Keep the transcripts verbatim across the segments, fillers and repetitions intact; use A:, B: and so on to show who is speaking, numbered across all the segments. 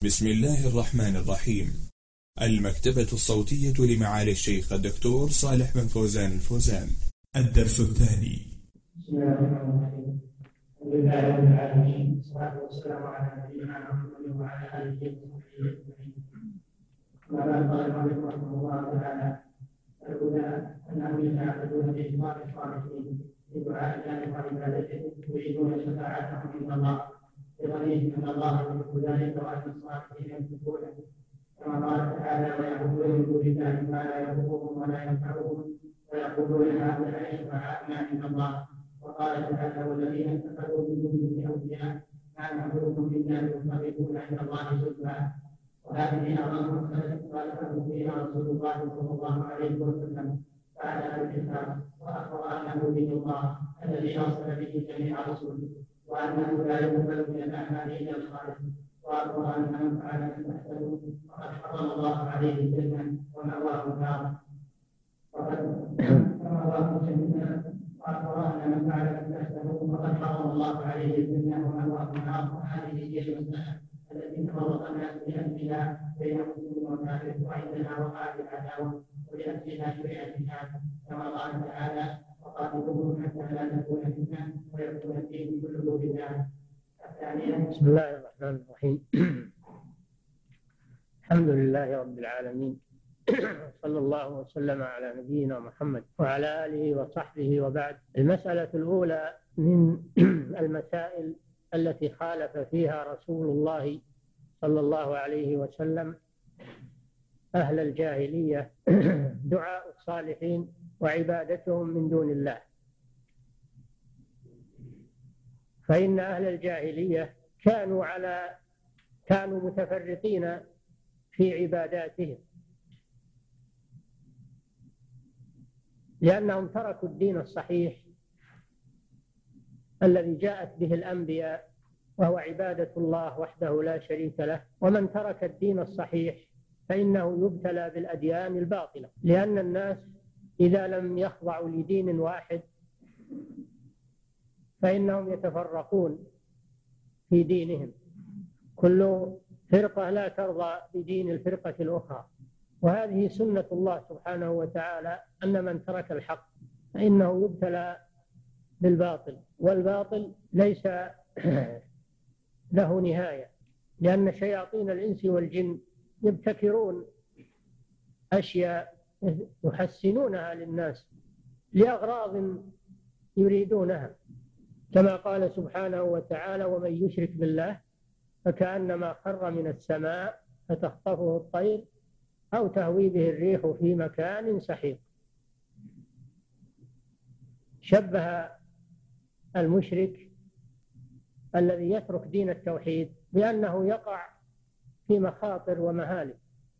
A: بسم الله الرحمن الرحيم. المكتبة الصوتية لمعالي الشيخ الدكتور صالح بن فوزان الفوزان. الدرس الثاني.
B: بسم الله الرحمن الرحيم. الحمد لله رب العالمين، والصلاة والسلام على نبينا محمد وعلى آله وصحبه أجمعين. أما بعد، قال المؤلف رحمه الله تعالى: الأولى أنهم يتعبدون بإخبار الصالحين بدعاء الله وعبادته، يريدون شفاعتهم عند الله بظنهم أن الله يحب ذلك وأن الصالحين يحبونه، كما قال تعالى: ويعبدون من دون الله ما لا يضرهم ولا ينفعهم ويقولون هؤلاء شفعاؤنا عند الله. وقال تعالى: والذين اتخذوا من دونه أولياء ما نعبدهم إلا ليقربونا عند الله زلفى. وهذه أعظم مسألة قاله فيها رسول الله صلى الله عليه وسلم بعد الإسلام، وأخبر أنه دين الله الذي أرسل به جميع رسله، وأنه لا يقبل من الأعمال إلا الخالص، وأخبر أن من فعل تحته فقد حرم الله عليه الجنة ومأواه النار. وقد وأخبر أن من فعل تحته فقد حرم الله عليه الجنة ومأواه النار. وهذه هي المسألة التي تفرق الناس لأجلها بين مسلم وكافر، وعندنا وقعت العداوة ولأجلها شرعت الجهاد، كما قال تعالى: وقاتلوهم حتى لا تكون فتنة ويكون الدين كله لله. الثانية.
C: بسم الله الرحمن الرحيم. الحمد لله رب العالمين، صلى الله وسلم على نبينا محمد وعلى آله وصحبه، وبعد. المسألة الأولى من المسائل التي خالف فيها رسول الله صلى الله عليه وسلم أهل الجاهلية دعاء الصالحين وعبادتهم من دون الله. فإن أهل الجاهلية كانوا على كانوا متفرقين في عباداتهم، لأنهم تركوا الدين الصحيح الذي جاءت به الأنبياء، وهو عبادة الله وحده لا شريك له. ومن ترك الدين الصحيح فإنه يبتلى بالأديان الباطلة، لأن الناس إذا لم يخضعوا لدين واحد فإنهم يتفرقون في دينهم، كل فرقة لا ترضى بدين الفرقة الأخرى. وهذه سنة الله سبحانه وتعالى، أن من ترك الحق فإنه يبتلى بالباطل، والباطل ليس له نهاية، لأن شياطين الإنس والجن يبتكرون أشياء يحسنونها للناس لأغراض يريدونها، كما قال سبحانه وتعالى: ومن يشرك بالله فكأنما خر من السماء فتخطفه الطير أو تهوي به الريح في مكان سحيق. شبه المشرك الذي يترك دين التوحيد بأنه يقع في مخاطر ومهالك،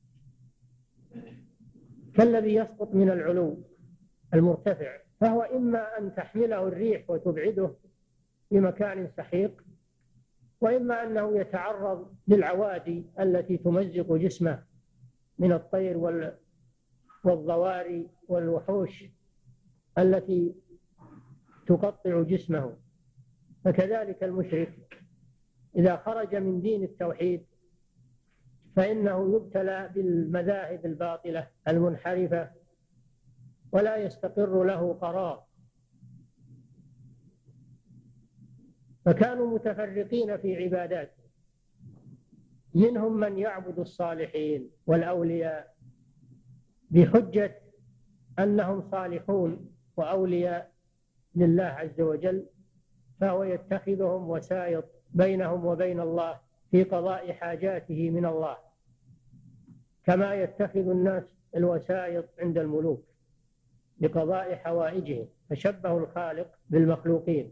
C: كالذي يسقط من العلو المرتفع، فهو إما أن تحمله الريح وتبعده في مكان سحيق، وإما أنه يتعرض للعوادي التي تمزق جسمه من الطير والضواري والوحوش التي تقطع جسمه. فكذلك المشرك إذا خرج من دين التوحيد فإنه يبتلى بالمذاهب الباطلة المنحرفة ولا يستقر له قرار. فكانوا متفرقين في عباداته، منهم من يعبد الصالحين والأولياء بحجة أنهم صالحون وأولياء لله عز وجل، فهو يتخذهم وسائط بينهم وبين الله في قضاء حاجاته من الله، كما يتخذ الناس الوسائط عند الملوك لقضاء حوائجهم. فشبهوا الخالق بالمخلوقين،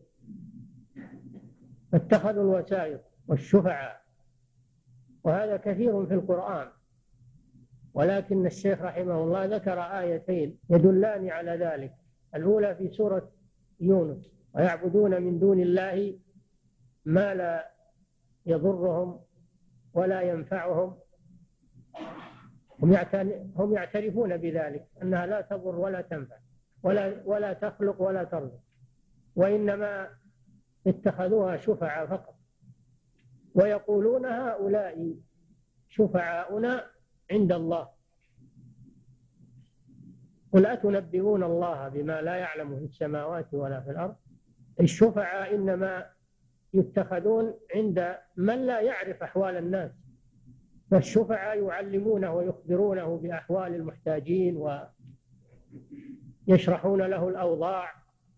C: فاتخذوا الوسائط والشفعاء، وهذا كثير في القرآن. ولكن الشيخ رحمه الله ذكر آيتين يدلان على ذلك. الأولى في سورة يونس: ويعبدون من دون الله ما لا يضرهم ولا ينفعهم. هم يعترفون بذلك، أنها لا تضر ولا تنفع ولا, ولا تخلق ولا ترزق، وإنما اتخذوها شفعاء فقط. ويقولون هؤلاء شفعاؤنا عند الله قل أتنبئون الله بما لا يعلم في السماوات ولا في الأرض. الشفعاء إنما يتخذون عند من لا يعرف أحوال الناس، فالشفعاء يعلمونه ويخبرونه بأحوال المحتاجين ويشرحون له الأوضاع.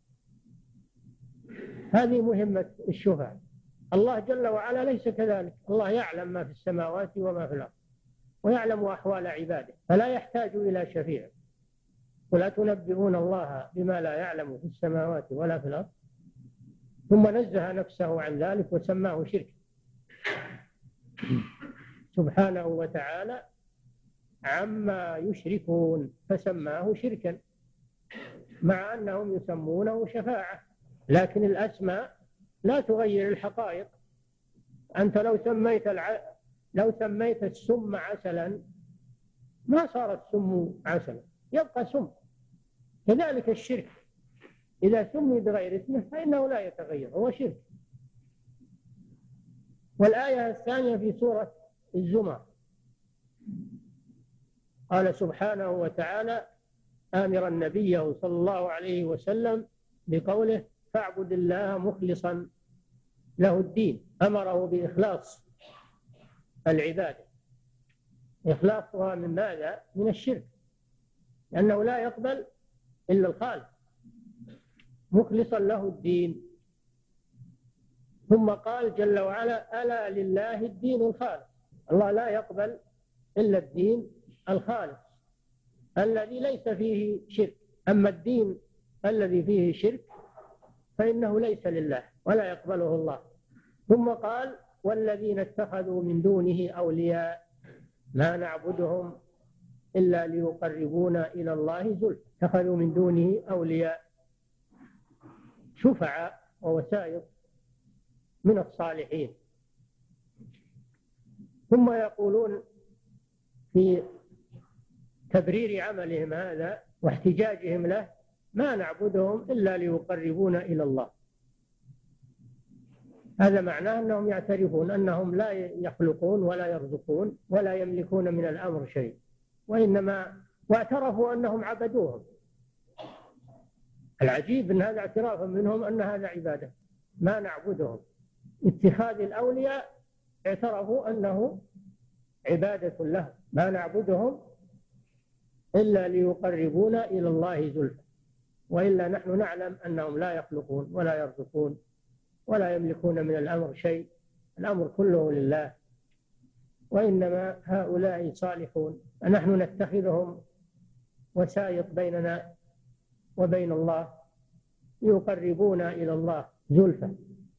C: هذه مهمة الشفعاء. الله جل وعلا ليس كذلك، الله يعلم ما في السماوات وما في الأرض ويعلم أحوال عباده فلا يحتاج إلى شفيع. ولا تنبئون الله بما لا يعلم في السماوات ولا في الأرض، ثم نزه نفسه عن ذلك وسماه شرك سبحانه وتعالى عما يشركون، فسماه شركا مع أنهم يسمونه شفاعة. لكن الأسماء لا تغير الحقائق. أنت لو سميت الع... لو سميت السم عسلا ما صار السم عسلا، يبقى سم. كذلك الشرك إذا سمي بغير اسمه فإنه لا يتغير، هو شرك. والآية الثانية في سورة الزمر قال سبحانه وتعالى آمرا نبيه صلى الله عليه وسلم بقوله فاعبد الله مخلصا له الدين. أمره بإخلاص العبادة. إخلاصها من ماذا؟ من الشرك، لأنه لا يقبل إلا الخالق، مخلصا له الدين. ثم قال جل وعلا ألا لله الدين الخالص. الله لا يقبل إلا الدين الخالص الذي ليس فيه شرك. أما الدين الذي فيه شرك فإنه ليس لله ولا يقبله الله. ثم قال والذين اتخذوا من دونه أولياء ما نعبدهم إلا ليقربونا إلى الله زلفى. اتخذوا من دونه أولياء شفعاء ووسائط من الصالحين. ثم يقولون في تبرير عملهم هذا واحتجاجهم له ما نعبدهم إلا ليقربونا إلى الله. هذا معناه أنهم يعترفون أنهم لا يخلقون ولا يرزقون ولا يملكون من الأمر شيء، وإنما واعترفوا أنهم عبدوهم. العجيب أن هذا اعتراف منهم أن هذا عبادة. ما نعبدهم اتخاذ الأولياء اعترفوا أنه عبادة له. ما نعبدهم إلا ليقربونا إلى الله زلفى، وإلا نحن نعلم أنهم لا يخلقون ولا يرزقون ولا يملكون من الأمر شيء، الأمر كله لله، وإنما هؤلاء صالحون نحن نتخذهم وسائط بيننا وبين الله يقربونا إلى الله زلفى.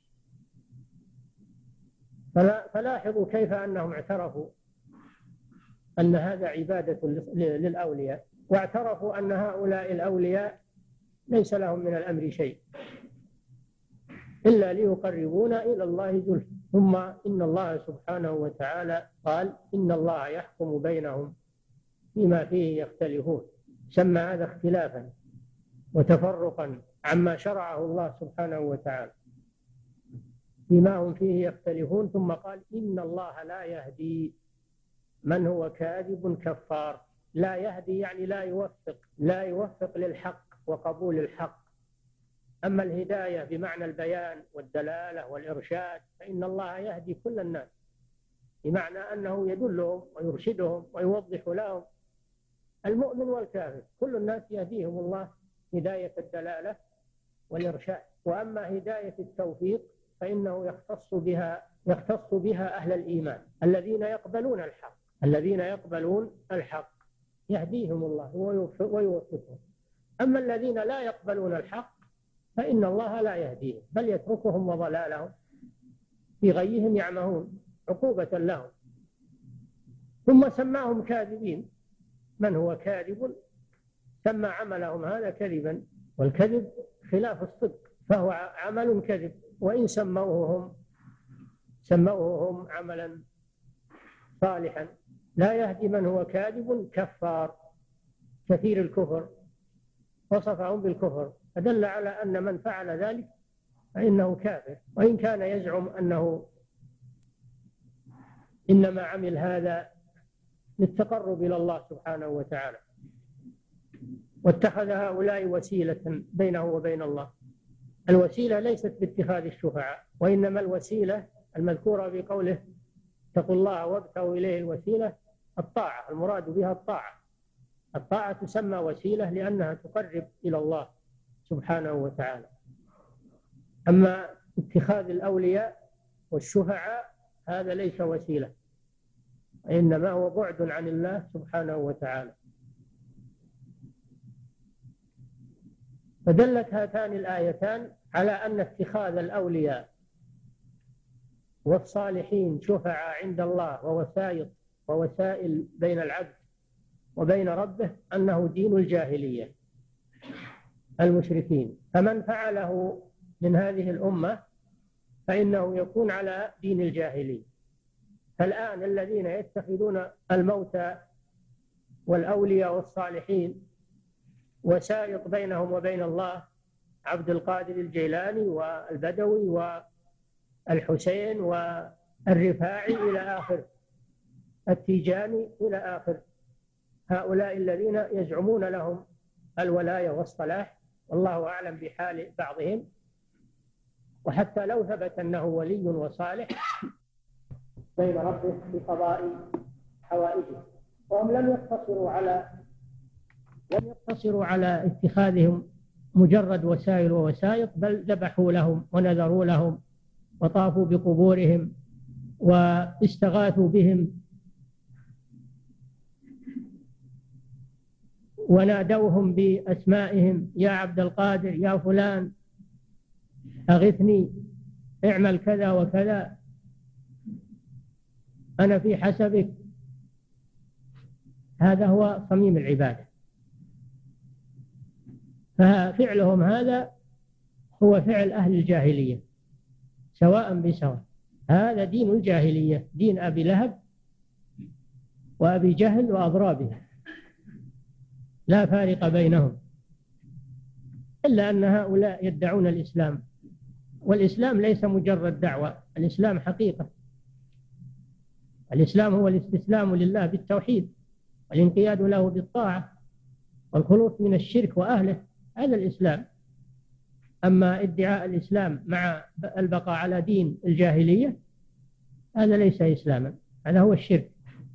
C: فلا فلاحظوا كيف أنهم اعترفوا أن هذا عبادة للأولياء، واعترفوا أن هؤلاء الأولياء ليس لهم من الأمر شيء إلا ليقربونا إلى الله زلفى. ثم إن الله سبحانه وتعالى قال إن الله يحكم بينهم فيما فيه يختلفون. سمى هذا اختلافا وتفرقا عما شرعه الله سبحانه وتعالى فيما هم فيه يختلفون. ثم قال إن الله لا يهدي من هو كاذب كفار. لا يهدي يعني لا يوفق، لا يوفق للحق وقبول الحق. أما الهداية بمعنى البيان والدلالة والإرشاد فإن الله يهدي كل الناس، بمعنى أنه يدلهم ويرشدهم ويوضح لهم. المؤمن والكافر كل الناس يهديهم الله هداية الدلالة والإرشاد. وأما هداية التوفيق فإنه يختص بها يختص بها أهل الإيمان الذين يقبلون الحق الذين يقبلون الحق يهديهم الله ويوفقهم. أما الذين لا يقبلون الحق فإن الله لا يهديهم بل يتركهم وضلالهم في غيهم يعمهون عقوبة لهم. ثم سماهم كاذبين. من هو كاذب؟ سمى عملهم هذا كذبا، والكذب خلاف الصدق فهو عمل كذب. وإن سموه هم سموه هم عملا صالحا. لا يهدي من هو كاذب كفار كثير الكفر، وصفهم بالكفر فدل على أن من فعل ذلك فإنه كافر، وإن كان يزعم أنه إنما عمل هذا للتقرب إلى الله سبحانه وتعالى، واتخذ هؤلاء وسيلة بينه وبين الله. الوسيلة ليست باتخاذ الشفعاء، وإنما الوسيلة المذكورة في قوله اتقوا الله وابتغوا إليه الوسيلة الطاعة، المراد بها الطاعة. الطاعة تسمى وسيلة لأنها تقرب إلى الله سبحانه وتعالى. أما اتخاذ الأولياء والشفعاء هذا ليس وسيلة، إنما هو بعد عن الله سبحانه وتعالى. فدلت هاتان الآيتان على أن اتخاذ الأولياء والصالحين شفعاء عند الله ووسائط ووسائل بين العبد وبين ربه أنه دين الجاهلية المشركين. فمن فعله من هذه الأمة فإنه يكون على دين الجاهلية. فالآن الذين يتخذون الموتى والأولياء والصالحين وسائط بينهم وبين الله، عبد القادر الجيلاني والبدوي والحسين والرفاعي إلى آخر، التيجاني إلى آخر، هؤلاء الذين يزعمون لهم الولاية والصلاح، والله أعلم بحال بعضهم. وحتى لو ثبت أنه ولي وصالح بين ربه بقضاء حوائجه، وهم لم يقتصروا على لم يقتصروا على اتخاذهم مجرد وسائل ووسائط، بل ذبحوا لهم ونذروا لهم وطافوا بقبورهم واستغاثوا بهم ونادوهم بأسمائهم: يا عبد القادر، يا فلان أغثني، اعمل كذا وكذا، أنا في حسبك. هذا هو صميم العبادة. ففعلهم هذا هو فعل أهل الجاهلية سواء بسواء. هذا دين الجاهلية، دين أبي لهب وأبي جهل وأضرابه، لا فارق بينهم، إلا أن هؤلاء يدعون الإسلام، والإسلام ليس مجرد دعوة، الإسلام حقيقة. الإسلام هو الاستسلام لله بالتوحيد والانقياد له بالطاعة والخلوص من الشرك وأهله، هذا الإسلام. أما ادعاء الإسلام مع البقاء على دين الجاهلية هذا ليس إسلاما، هذا هو الشرك.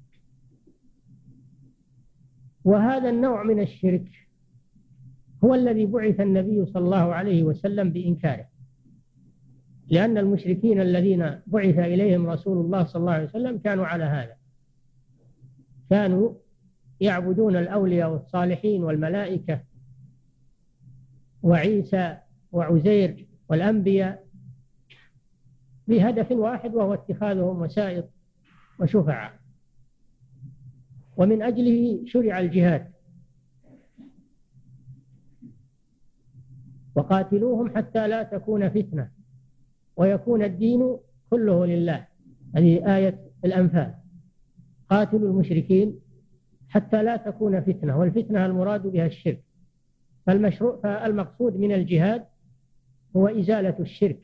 C: وهذا النوع من الشرك هو الذي بعث النبي صلى الله عليه وسلم بإنكاره، لأن المشركين الذين بعث إليهم رسول الله صلى الله عليه وسلم كانوا على هذا، كانوا يعبدون الأولياء والصالحين والملائكة وعيسى وعزير والأنبياء بهدف واحد، وهو اتخاذهم وسائط وشفعاء. ومن أجله شرع الجهاد: وقاتلوهم حتى لا تكون فتنة ويكون الدين كله لله. هذه آية الأنفال: قاتلوا المشركين حتى لا تكون فتنة، والفتنة المراد بها الشرك. فالمشروع فالمقصود من الجهاد هو إزالة الشرك،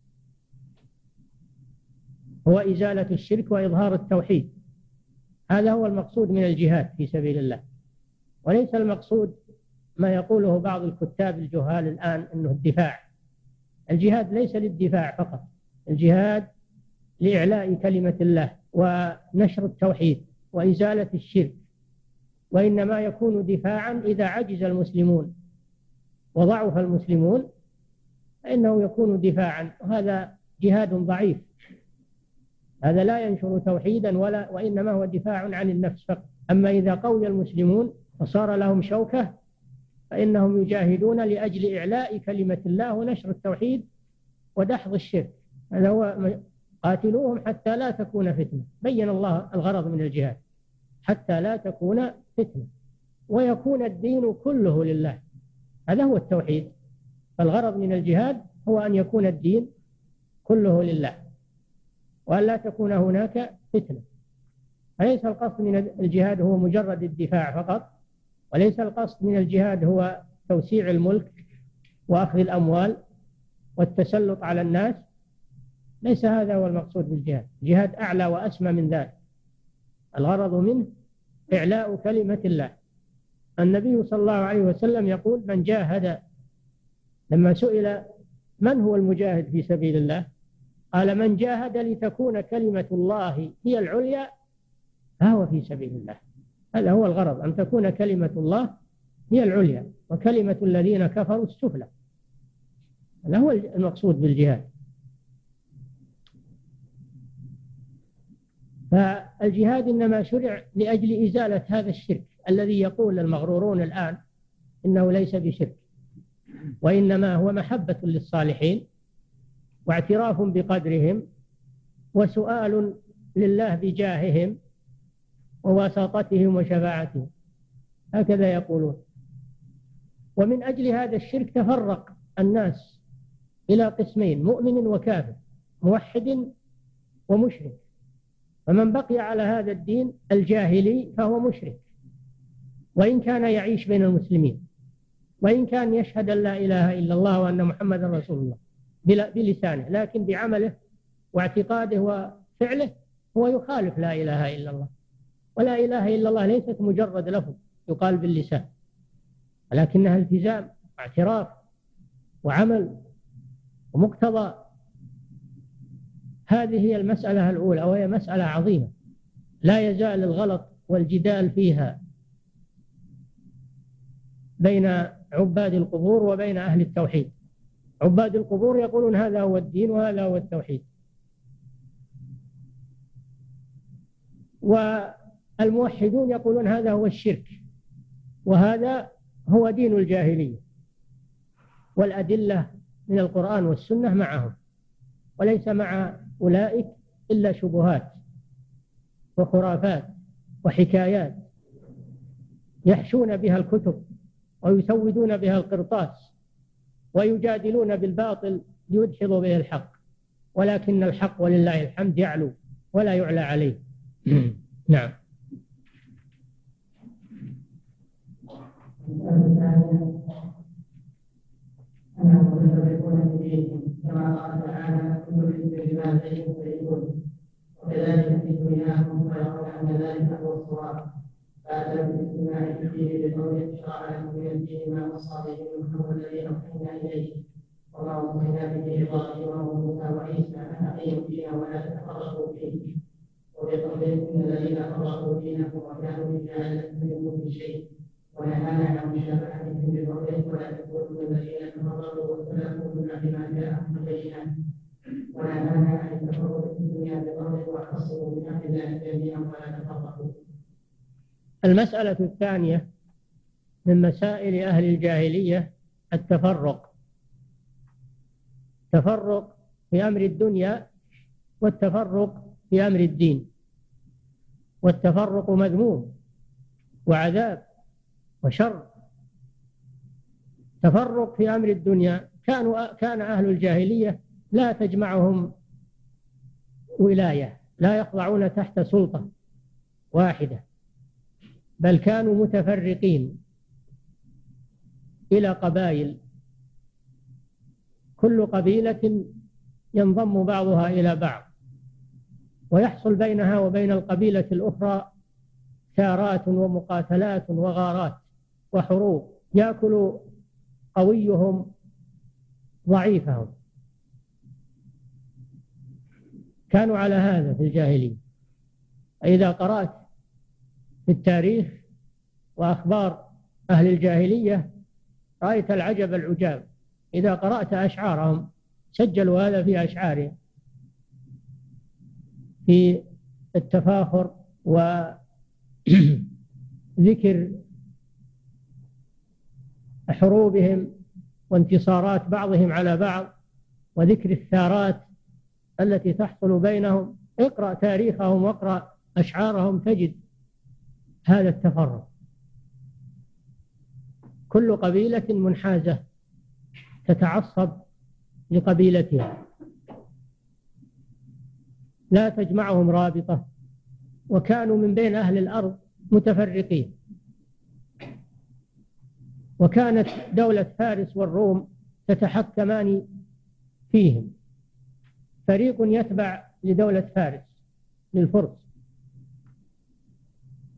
C: هو إزالة الشرك وإظهار التوحيد. هذا هو المقصود من الجهاد في سبيل الله، وليس المقصود ما يقوله بعض الكتاب الجهال الآن أنه الدفاع. الجهاد ليس للدفاع فقط، الجهاد لإعلاء كلمة الله ونشر التوحيد وإزالة الشرك، وإنما يكون دفاعا إذا عجز المسلمون وضعف المسلمون فإنه يكون دفاعا، وهذا جهاد ضعيف، هذا لا ينشر توحيدا ولا وإنما هو دفاع عن النفس فقط. أما إذا قوي المسلمون وصار لهم شوكة فإنهم يجاهدون لأجل إعلاء كلمة الله ونشر التوحيد ودحض الشرك. هذا هو قاتلوهم حتى لا تكون فتنة. بين الله الغرض من الجهاد: حتى لا تكون فتنة ويكون الدين كله لله. هذا هو التوحيد. فالغرض من الجهاد هو أن يكون الدين كله لله وأن لا تكون هناك فتنة. فليس القصد من الجهاد هو مجرد الدفاع فقط، وليس القصد من الجهاد هو توسيع الملك وأخذ الأموال والتسلط على الناس. ليس هذا هو المقصود بالجهاد. الجهاد أعلى وأسمى من ذلك. الغرض منه إعلاء كلمة الله. النبي صلى الله عليه وسلم يقول: من جاهد، لما سئل من هو المجاهد في سبيل الله قال: من جاهد لتكون كلمة الله هي العليا فهو في سبيل الله. هذا هو الغرض، أن تكون كلمة الله هي العليا وكلمة الذين كفروا السفلى. هذا هو المقصود بالجهاد. فالجهاد إنما شرع لأجل إزالة هذا الشرك الذي يقول المغرورون الآن إنه ليس بشرك، وإنما هو محبة للصالحين واعتراف بقدرهم وسؤال لله بجاههم وواسطتهم وشفاعتهم، هكذا يقولون. ومن أجل هذا الشرك تفرق الناس إلى قسمين: مؤمن وكافر، موحد ومشرك. فمن بقي على هذا الدين الجاهلي فهو مشرك، وإن كان يعيش بين المسلمين، وإن كان يشهد أن لا إله إلا الله وأن محمدا رسول الله بلسانه، لكن بعمله واعتقاده وفعله هو يخالف لا إله إلا الله. ولا إله إلا الله ليست مجرد لفظ يقال باللسان، ولكنها التزام واعتراف وعمل ومقتضى. هذه هي المسألة الأولى، وهي مسألة عظيمة لا يزال الغلط والجدال فيها بين عباد القبور وبين أهل التوحيد. عباد القبور يقولون هذا هو الدين وهذا هو التوحيد، والموحدون يقولون هذا هو الشرك وهذا هو دين الجاهلية، والأدلة من القرآن والسنة معهم، وليس مع أولئك إلا شبهات وخرافات وحكايات يحشون بها الكتب ويسودون بها القرطاس ويجادلون بالباطل ليدحضوا به الحق، ولكن الحق ولله الحمد يعلو ولا يعلى عليه. نعم.
B: أنهم يفرقون في دينهم كما قال تعالى: كل حزب بما لديهم فرحون، وكذلك في دنياهم ويرون أن ذلك هو الصواب، فأتى بالاجتماع فيه بقوله: شرع لكم من الدين ما وصى به نوح والذي أوحينا إليه وما وصينا به إبراهيم وموسى وعيسى أن أقيموا الدين ولا تتفرقوا فيه، وبقوله: إن الذين فرقوا دينهم وكانوا بجهالة من كل شيء، ونهانا عن مشابهتهم بقوله: ولا تكونوا الذين تفرقوا واختلفوا من بعد ما جاءهم البينات، ونهانا عن التفرق في الدنيا بقوله: واعتصموا بحبل الله جميعا ولا تفرقوا.
C: المسألة الثانية من مسائل أهل الجاهلية التفرق، تفرق في أمر الدنيا والتفرق في أمر الدين، والتفرق مذموم وعذاب وشر. تفرق في أمر الدنيا، كانوا كان أهل الجاهلية لا تجمعهم ولاية، لا يخضعون تحت سلطة واحدة، بل كانوا متفرقين إلى قبائل، كل قبيلة ينضم بعضها إلى بعض، ويحصل بينها وبين القبيلة الأخرى ثارات ومقاتلات وغارات وحروب، يأكل قويهم ضعيفهم. كانوا على هذا في الجاهلية. إذا قرأت في التاريخ وأخبار أهل الجاهلية رأيت العجب العجاب. إذا قرأت أشعارهم، سجلوا هذا في أشعارهم، في التفاخر وذكر حروبهم وانتصارات بعضهم على بعض، وذكر الثارات التي تحصل بينهم. اقرأ تاريخهم واقرأ أشعارهم تجد هذا التفرق، كل قبيلة منحازة تتعصب لقبيلتها، لا تجمعهم رابطة، وكانوا من بين أهل الأرض متفرقين. وكانت دولة فارس والروم تتحكمان فيهم، فريق يتبع لدولة فارس للفرس،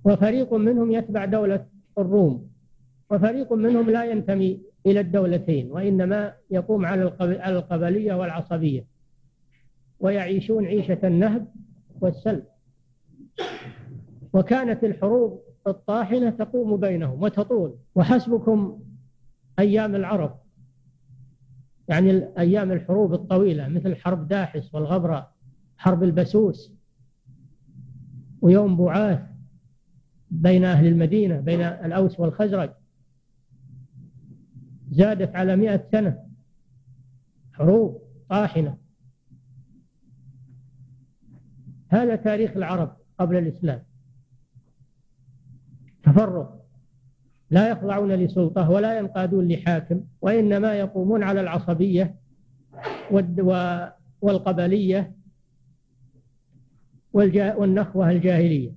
C: وفريق منهم يتبع دولة الروم، وفريق منهم لا ينتمي إلى الدولتين وإنما يقوم على القبلية والعصبية، ويعيشون عيشة النهب والسلب. وكانت الحروب الطاحنة تقوم بينهم وتطول. وحسبكم أيام العرب، يعني أيام الحروب الطويلة مثل حرب داحس والغبرة، حرب البسوس، ويوم بعاث بين أهل المدينة بين الأوس والخزرج، زادت على مئة سنة حروب طاحنة. هذا تاريخ العرب قبل الإسلام، تفرق، لا يخضعون لسلطة ولا ينقادون لحاكم، وإنما يقومون على العصبية والقبلية والنخوة الجاهلية.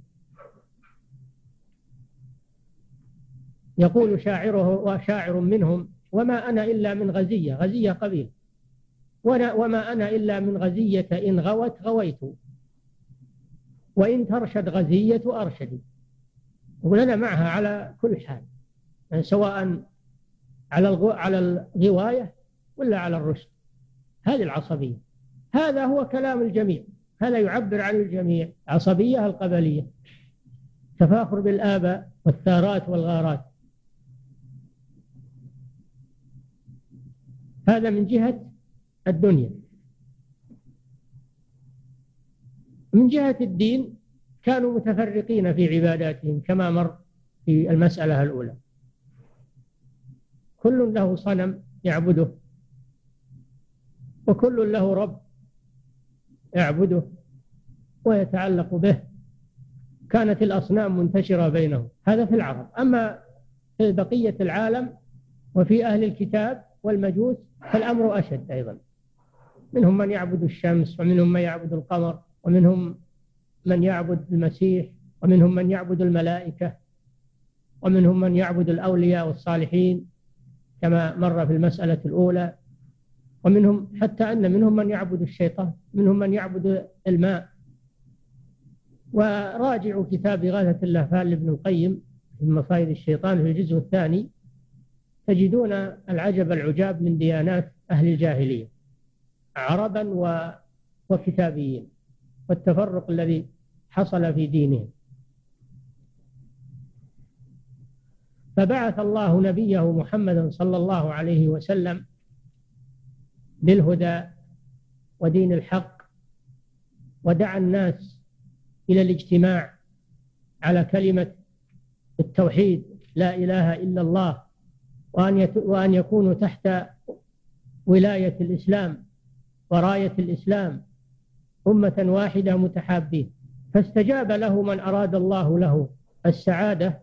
C: يقول شاعره وشاعر منهم: وما أنا إلا من غزية، غزية قبيل، وما أنا إلا من غزية إن غوت غويت، وإن ترشد غزية أرشدي. يقول أنا معها على كل حال، يعني سواء على على الغواية ولا على الرشد. هذه العصبية، هذا هو كلام الجميع، هذا يعبر عن الجميع. عصبية القبلية، تفاخر بالآباء والثارات والغارات. هذا من جهة الدنيا. من جهة الدين كانوا متفرقين في عباداتهم كما مر في المسألة الأولى، كل له صنم يعبده، وكل له رب يعبده ويتعلق به. كانت الأصنام منتشرة بينهم، هذا في العرب. أما في بقية العالم وفي أهل الكتاب والمجوس فالأمر أشد أيضا. منهم من يعبد الشمس، ومنهم من يعبد القمر، ومنهم من يعبد المسيح، ومنهم من يعبد الملائكة، ومنهم من يعبد الأولياء والصالحين كما مر في المسألة الأولى، ومنهم حتى أن منهم من يعبد الشيطان، منهم من يعبد الماء. وراجعوا كتاب إغاثة اللهفان لابن القيم في مصائد الشيطان في الجزء الثاني، تجدون العجب العجاب من ديانات أهل الجاهلية عربا وكتابيين، والتفرق الذي حصل في دينهم. فبعث الله نبيه محمدا صلى الله عليه وسلم بالهدى ودين الحق، ودعا الناس إلى الاجتماع على كلمة التوحيد لا إله إلا الله، وأن يكونوا تحت ولاية الإسلام وراية الإسلام، أمة واحدة متحابين. فاستجاب له من أراد الله له السعادة،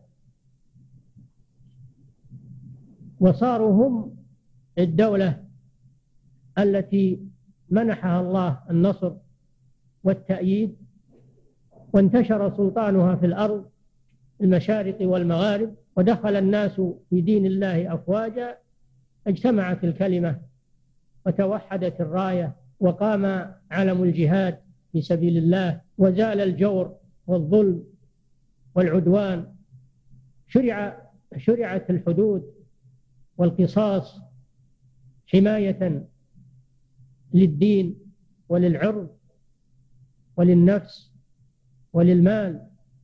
C: وصاروا هم الدولة التي منحها الله النصر والتأييد، وانتشر سلطانها في الأرض المشارق والمغارب، ودخل الناس في دين الله أفواجا. اجتمعت الكلمة وتوحدت الراية، وقام علم الجهاد في سبيل الله، وزال الجور والظلم والعدوان. شرع شرعت الحدود والقصاص حماية للدين وللعرض وللنفس وللمال،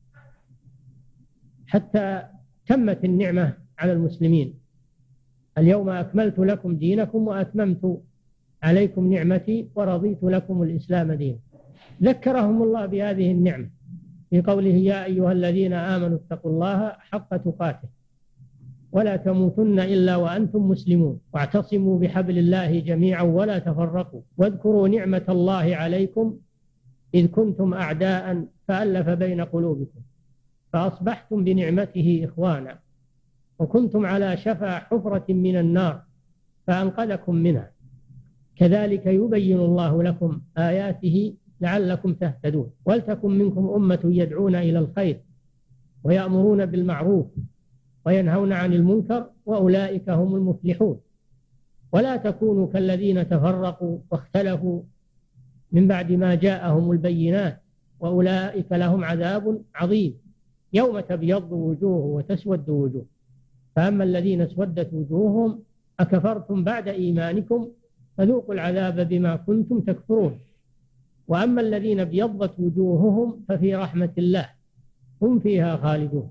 C: حتى تمت النعمة على المسلمين. اليوم أكملت لكم دينكم وأتممت عليكم نعمتي ورضيت لكم الإسلام دينا. ذكرهم الله بهذه النعمة في قوله: يا أيها الذين آمنوا اتقوا الله حق تقاته ولا تموتن إلا وأنتم مسلمون، واعتصموا بحبل الله جميعا ولا تفرقوا، واذكروا نعمة الله عليكم إذ كنتم أعداء فألف بين قلوبكم فأصبحتم بنعمته إخوانا، وكنتم على شفا حفرة من النار فأنقذكم منها، كذلك يبين الله لكم آياته لعلكم تهتدون. ولتكن منكم أمة يدعون إلى الخير ويأمرون بالمعروف وينهون عن المنكر وأولئك هم المفلحون. ولا تكونوا كالذين تفرقوا واختلفوا من بعد ما جاءهم البينات وأولئك لهم عذاب عظيم. يوم تبيض وجوه وتسود وجوه، فأما الذين اسودت وجوههم أكفرتم بعد إيمانكم فذوقوا العذاب بما كنتم تكفرون، وأما الذين ابيضت وجوههم ففي رحمة الله هم فيها خالدون.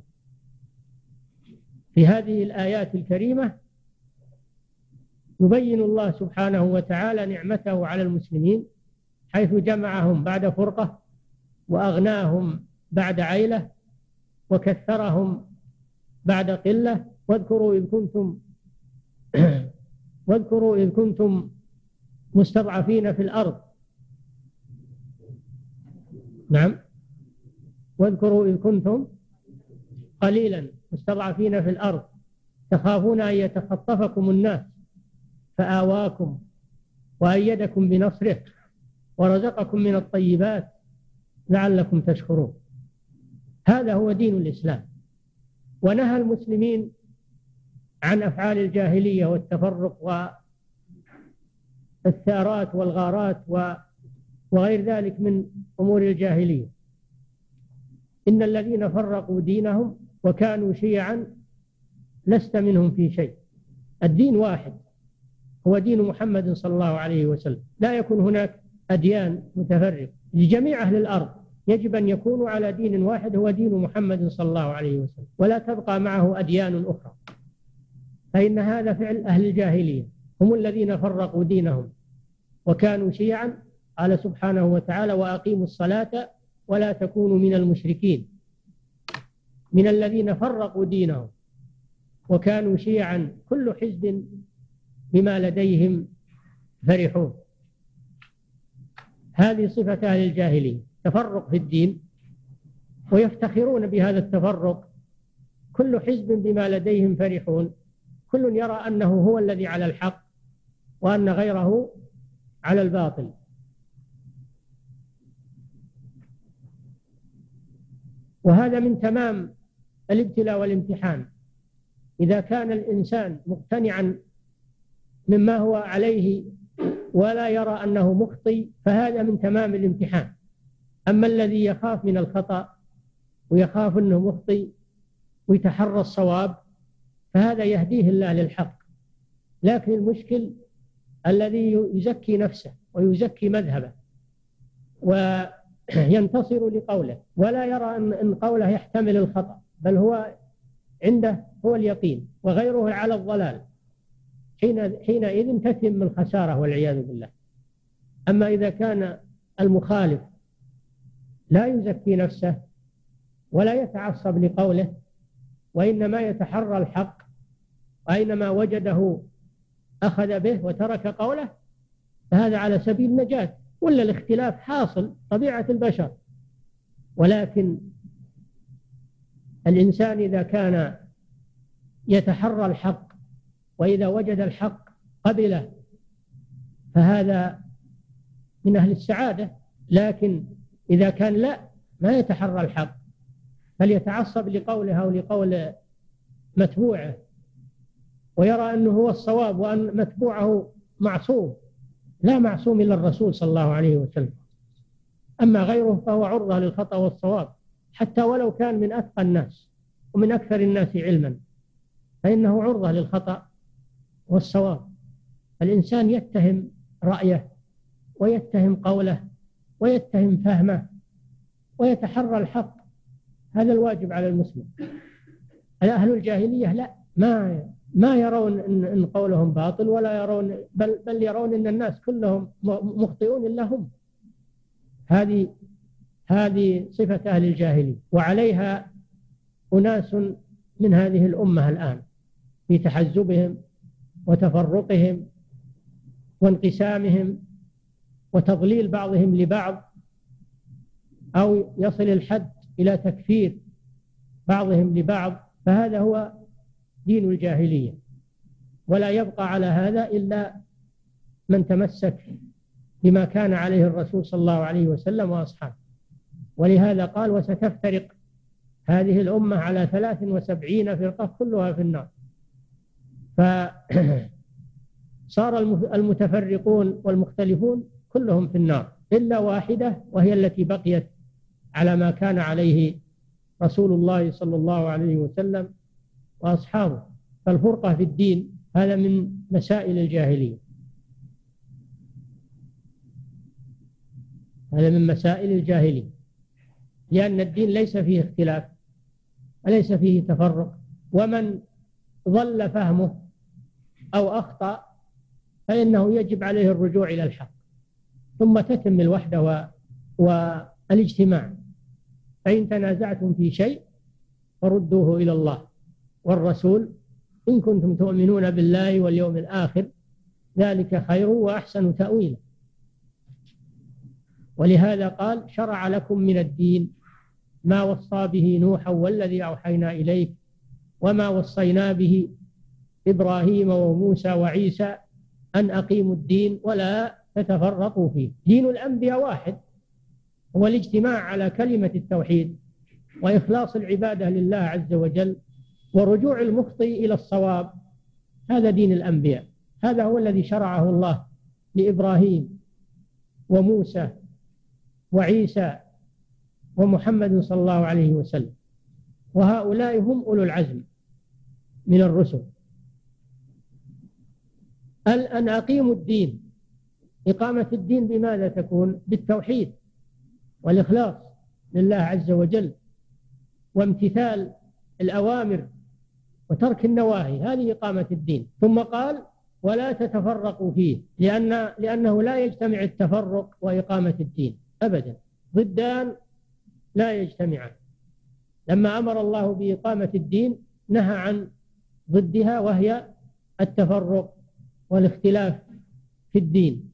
C: في هذه الآيات الكريمة يبين الله سبحانه وتعالى نعمته على المسلمين، حيث جمعهم بعد فرقة، وأغناهم بعد عيلة، وكثرهم بعد قلة. واذكروا إذ كنتم واذكروا إذ كنتم مستضعفين في الأرض نعم واذكروا إذ كنتم قليلا مستضعفين في الأرض تخافون أن يتخطفكم الناس فآواكم وأيدكم بنصره ورزقكم من الطيبات لعلكم تشكرون. هذا هو دين الإسلام، ونهى المسلمين عن أفعال الجاهلية والتفرق والثارات والغارات وغير ذلك من أمور الجاهلية. إن الذين فرقوا دينهم وكانوا شيعا لست منهم في شيء. الدين واحد هو دين محمد صلى الله عليه وسلم، لا يكون هناك أديان متفرقة. لجميع أهل الأرض يجب أن يكونوا على دين واحد هو دين محمد صلى الله عليه وسلم، ولا تبقى معه أديان أخرى، فإن هذا فعل أهل الجاهلية، هم الذين فرقوا دينهم وكانوا شيعا. قال سبحانه وتعالى: وأقيموا الصلاة ولا تكونوا من المشركين. من الذين فرقوا دينهم وكانوا شيعا كل حزب بما لديهم فرحون. هذه صفة أهل الجاهلية، تفرق في الدين، ويفتخرون بهذا التفرق. كل حزب بما لديهم فرحون، كل يرى أنه هو الذي على الحق وأن غيره على الباطل. وهذا من تمام الابتلاء والامتحان. إذا كان الإنسان مقتنعا مما هو عليه ولا يرى أنه مخطئ فهذا من تمام الامتحان. أما الذي يخاف من الخطأ ويخاف أنه مخطئ ويتحرى الصواب فهذا يهديه الله للحق. لكن المشكل الذي يزكي نفسه ويزكي مذهبه وينتصر لقوله ولا يرى أن قوله يحتمل الخطأ، بل هو عنده هو اليقين وغيره على الضلال، حينئذ تتم الخسارة والعياذ بالله. أما إذا كان المخالف لا يزكي نفسه ولا يتعصب لقوله وإنما يتحرى الحق، وأينما وجده أخذ به وترك قوله، فهذا على سبيل النجاة. ولا الاختلاف حاصل، طبيعة البشر. ولكن الإنسان إذا كان يتحرى الحق وإذا وجد الحق قبله فهذا من أهل السعادة. لكن إذا كان لا ما يتحرى الحق فليتعصب لقوله أو لقول متبوعه ويرى أنه هو الصواب وأن متبوعه معصوم، لا معصوم إلا الرسول صلى الله عليه وسلم. أما غيره فهو عرضة للخطأ والصواب، حتى ولو كان من أتقى الناس ومن أكثر الناس علما فإنه عرضة للخطأ والصواب. الإنسان يتهم رأيه ويتهم قوله ويتهم فهمه ويتحرى الحق، هذا الواجب على المسلم. أهل الجاهلية لا، ما ما يرون إن, إن قولهم باطل ولا يرون، بل, بل يرون إن الناس كلهم مخطئون إلا هم. هذه هذه صفة أهل الجاهلية، وعليها أناس من هذه الأمة الآن في تحزبهم وتفرقهم وانقسامهم وتضليل بعضهم لبعض، أو يصل الحد إلى تكفير بعضهم لبعض. فهذا هو دين الجاهلية، ولا يبقى على هذا إلا من تمسك بما كان عليه الرسول صلى الله عليه وسلم وأصحابه. ولهذا قال: وستفترق هذه الأمة على ثلاث وسبعين فرقة كلها في النار. فصار المتفرقون والمختلفون كلهم في النار إلا واحدة، وهي التي بقيت على ما كان عليه رسول الله صلى الله عليه وسلم وأصحابه. فالفرقة في الدين هذا من مسائل الجاهلية، هذا من مسائل الجاهلية، لأن الدين ليس فيه اختلاف وليس فيه تفرق، ومن ضل فهمه أو أخطأ فإنه يجب عليه الرجوع إلى الحق، ثم تتم الوحدة والاجتماع. فإن تنازعتم في شيء فردوه إلى الله والرسول إن كنتم تؤمنون بالله واليوم الآخر، ذلك خير وأحسن تأويلا. ولهذا قال: شرع لكم من الدين ما وصى به نوحا والذي أوحينا إليك وما وصينا به إبراهيم وموسى وعيسى أن أقيموا الدين ولا تتفرقوا فيه. دين الأنبياء واحد، هو الاجتماع على كلمة التوحيد وإخلاص العبادة لله عز وجل ورجوع المخطئ إلى الصواب. هذا دين الأنبياء، هذا هو الذي شرعه الله لإبراهيم وموسى وعيسى ومحمد صلى الله عليه وسلم، وهؤلاء هم أولو العزم من الرسل. أن أقيموا الدين، إقامة الدين بماذا تكون؟ بالتوحيد والإخلاص لله عز وجل وامتثال الأوامر وترك النواهي، هذه إقامة الدين. ثم قال: ولا تتفرقوا فيه، لأن لأنه لا يجتمع التفرق وإقامة الدين أبدا، ضدان لا يجتمعان. لما أمر الله بإقامة الدين نهى عن ضدها وهي التفرق والاختلاف في الدين.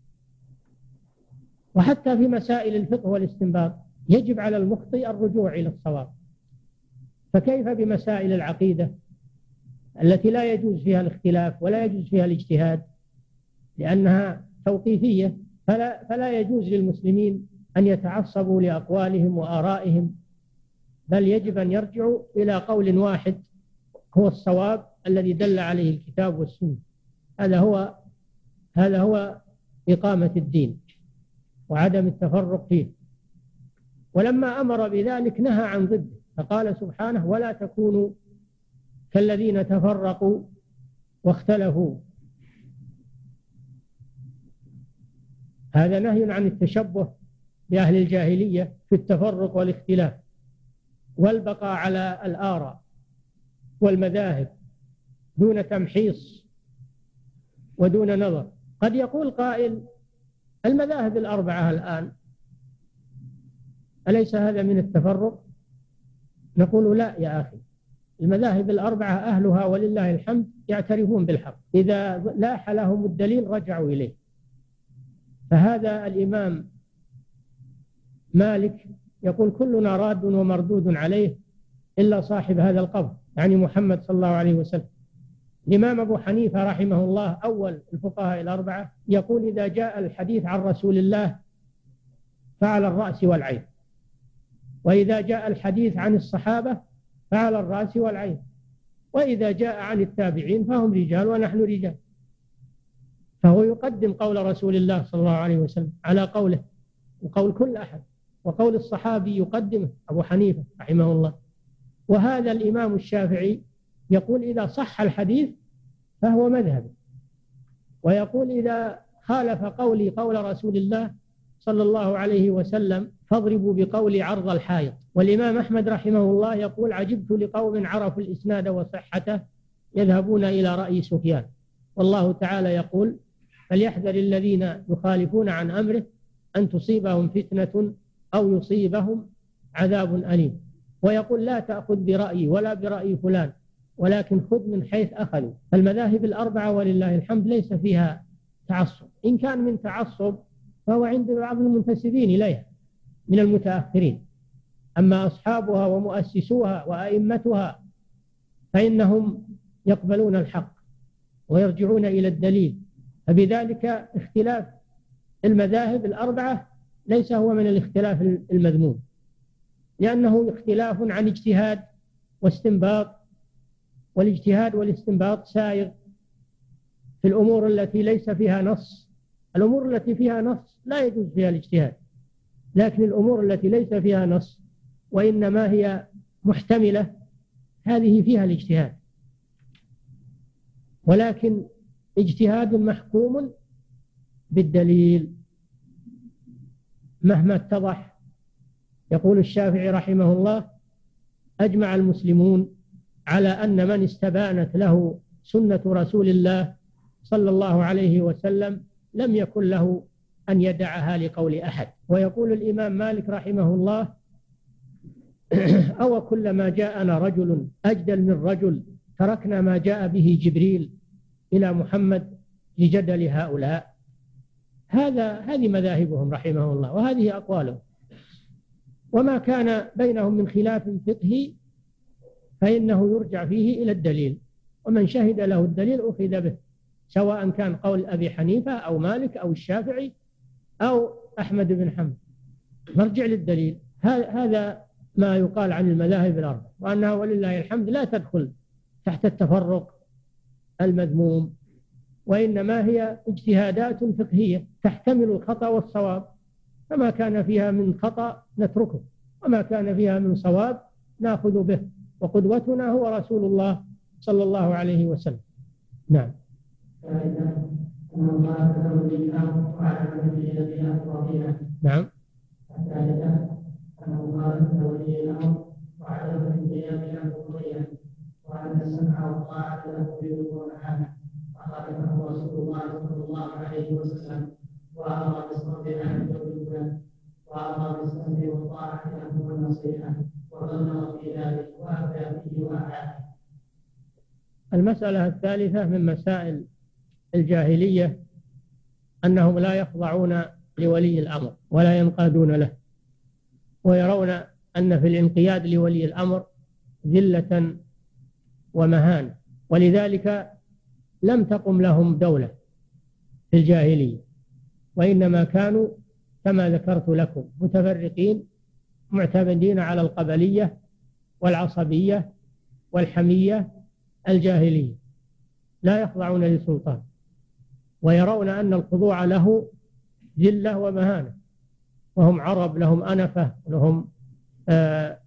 C: وحتى في مسائل الفقه والاستنباط يجب على المخطئ الرجوع إلى الصواب، فكيف بمسائل العقيدة التي لا يجوز فيها الاختلاف ولا يجوز فيها الاجتهاد لأنها توقيفية؟ فلا, فلا يجوز للمسلمين أن يتعصبوا لأقوالهم وآرائهم، بل يجب أن يرجعوا إلى قول واحد هو الصواب الذي دل عليه الكتاب والسنة. هذا هو هذا هو إقامة الدين وعدم التفرق فيه. ولما أمر بذلك نهى عن ضده، فقال سبحانه: ولا تكونوا كالذين تفرقوا واختلفوا. هذا نهي عن التشبه بأهل الجاهلية في التفرق والاختلاف والبقاء على الآراء والمذاهب دون تمحيص ودون نظر. قد يقول قائل: المذاهب الأربعة الآن أليس هذا من التفرق؟ نقول: لا يا أخي، المذاهب الأربعة أهلها ولله الحمد يعترفون بالحق، إذا لاح لهم الدليل رجعوا إليه. فهذا الإمام مالك يقول: كلنا راد ومردود عليه إلا صاحب هذا القبر، يعني محمد صلى الله عليه وسلم. الإمام أبو حنيفة رحمه الله أول الفقهاء الأربعة يقول: إذا جاء الحديث عن رسول الله فعلى الرأس والعين، وإذا جاء الحديث عن الصحابة فعلى الرأس والعين، وإذا جاء عن التابعين فهم رجال ونحن رجال. فهو يقدم قول رسول الله صلى الله عليه وسلم على قوله وقول كل أحد، وقول الصحابي يقدمه أبو حنيفة رحمه الله. وهذا الإمام الشافعي يقول: إذا صح الحديث فهو مذهب، ويقول: إذا خالف قولي قول رسول الله صلى الله عليه وسلم فاضربوا بقولي عرض الحائط. والإمام أحمد رحمه الله يقول: عجبت لقوم عرفوا الإسناد وصحته يذهبون إلى رأي سفيان. والله تعالى يقول: فليحذر الذين يخالفون عن أمره أن تصيبهم فتنة أو يصيبهم عذاب أليم. ويقول: لا تأخذ برأيي ولا برأي فلان، ولكن خذ من حيث أخذوا. فالمذاهب الأربعة ولله الحمد ليس فيها تعصب، إن كان من تعصب فهو عند بعض المنتسبين إليها من المتأخرين، أما أصحابها ومؤسسوها وأئمتها فإنهم يقبلون الحق ويرجعون إلى الدليل. فبذلك اختلاف المذاهب الأربعة ليس هو من الاختلاف المذموم، لأنه اختلاف عن اجتهاد واستنباط، والاجتهاد والاستنباط سائغ في الأمور التي ليس فيها نص. الأمور التي فيها نص لا يجوز فيها الاجتهاد، لكن الأمور التي ليس فيها نص وإنما هي محتملة هذه فيها الاجتهاد، ولكن اجتهاد محكوم بالدليل مهما اتضح. يقول الشافعي رحمه الله: أجمع المسلمون على أن من استبانت له سنة رسول الله صلى الله عليه وسلم لم يكن له أن يدعها لقول أحد. ويقول الإمام مالك رحمه الله: أو كلما جاءنا رجل أجدل من رجل تركنا ما جاء به جبريل إلى محمد لجدل هؤلاء. هذا هذه مذاهبهم رحمه الله، وهذه أقوالهم. وما كان بينهم من خلاف فقهي فإنه يرجع فيه إلى الدليل، ومن شهد له الدليل أخذ به، سواء كان قول أبي حنيفة أو مالك أو الشافعي أو أحمد بن حنبل، مرجع للدليل. هذا ما يقال عن المذاهب الأربع، وأنها ولله الحمد لا تدخل تحت التفرق المذموم، وإنما هي اجتهادات فقهية تحتمل الخطأ والصواب، فما كان فيها من خطأ نتركه، وما كان فيها من صواب نأخذ به، وقدوتنا هو رسول الله صلى الله عليه وسلم. نعم. نعم.
B: وأن السمع والطاعة له بدون حاجة، وخالفه رسول الله صلى الله عليه وسلم، وأمر بالصبر عن الجبن، وأمر بالسمع والطاعة له والنصيحة، وبلغ في ذلك وأبدى فيه وأعاد.
C: المسألة الثالثة من مسائل الجاهلية أنهم لا يخضعون لولي الأمر ولا ينقادون له، ويرون أن في الانقياد لولي الأمر ذلة ومهانة، ولذلك لم تقم لهم دولة في الجاهلية، وإنما كانوا كما ذكرت لكم متفرقين معتمدين على القبلية والعصبية والحمية الجاهلية، لا يخضعون لسلطان، ويرون أن الخضوع له ذلة ومهانة، وهم عرب لهم أنفة لهم آه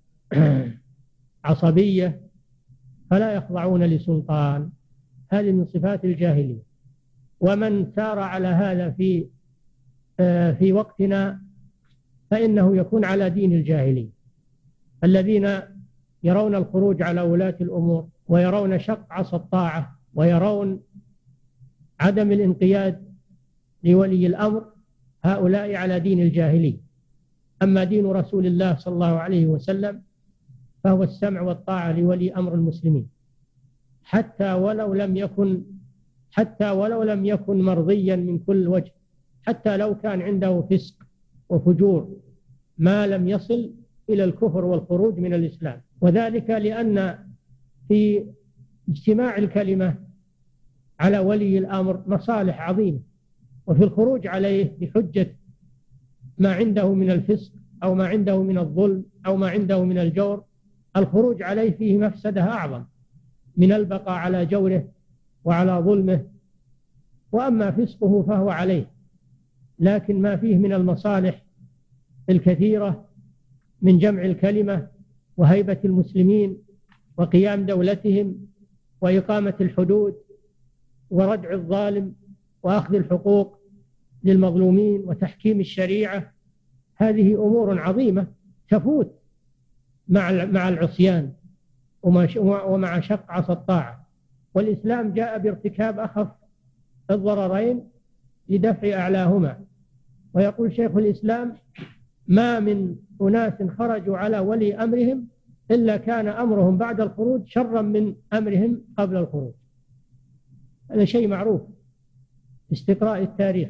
C: عصبية، فلا يخضعون لسلطان. هذه من صفات الجاهلية. ومن سار على هذا في آه في وقتنا فإنه يكون على دين الجاهلية، الذين يرون الخروج على ولاة الأمور ويرون شق عصا الطاعة ويرون عدم الانقياد لولي الأمر، هؤلاء على دين الجاهلية. أما دين رسول الله صلى الله عليه وسلم فهو السمع والطاعة لولي أمر المسلمين، حتى ولو لم يكن حتى ولو لم يكن مرضيا من كل وجه، حتى لو كان عنده فسق وفجور ما لم يصل إلى الكفر والخروج من الإسلام. وذلك لأن في اجتماع الكلمة على ولي الأمر مصالح عظيمة، وفي الخروج عليه بحجة ما عنده من الفسق أو ما عنده من الظلم أو ما عنده من الجور، الخروج عليه فيه مفسدة أعظم من البقاء على جوره وعلى ظلمه. وأما فسقه فهو عليه، لكن ما فيه من المصالح الكثيرة من جمع الكلمة وهيبة المسلمين وقيام دولتهم وإقامة الحدود وردع الظالم وأخذ الحقوق للمظلومين وتحكيم الشريعة، هذه أمور عظيمة تفوت مع مع العصيان ومع شق عصا الطاعة. والإسلام جاء بارتكاب أخف الضررين لدفع أعلاهما. ويقول شيخ الإسلام: ما من أناس خرجوا على ولي أمرهم إلا كان أمرهم بعد الخروج شرا من أمرهم قبل الخروج. هذا شيء معروف باستقراء التاريخ.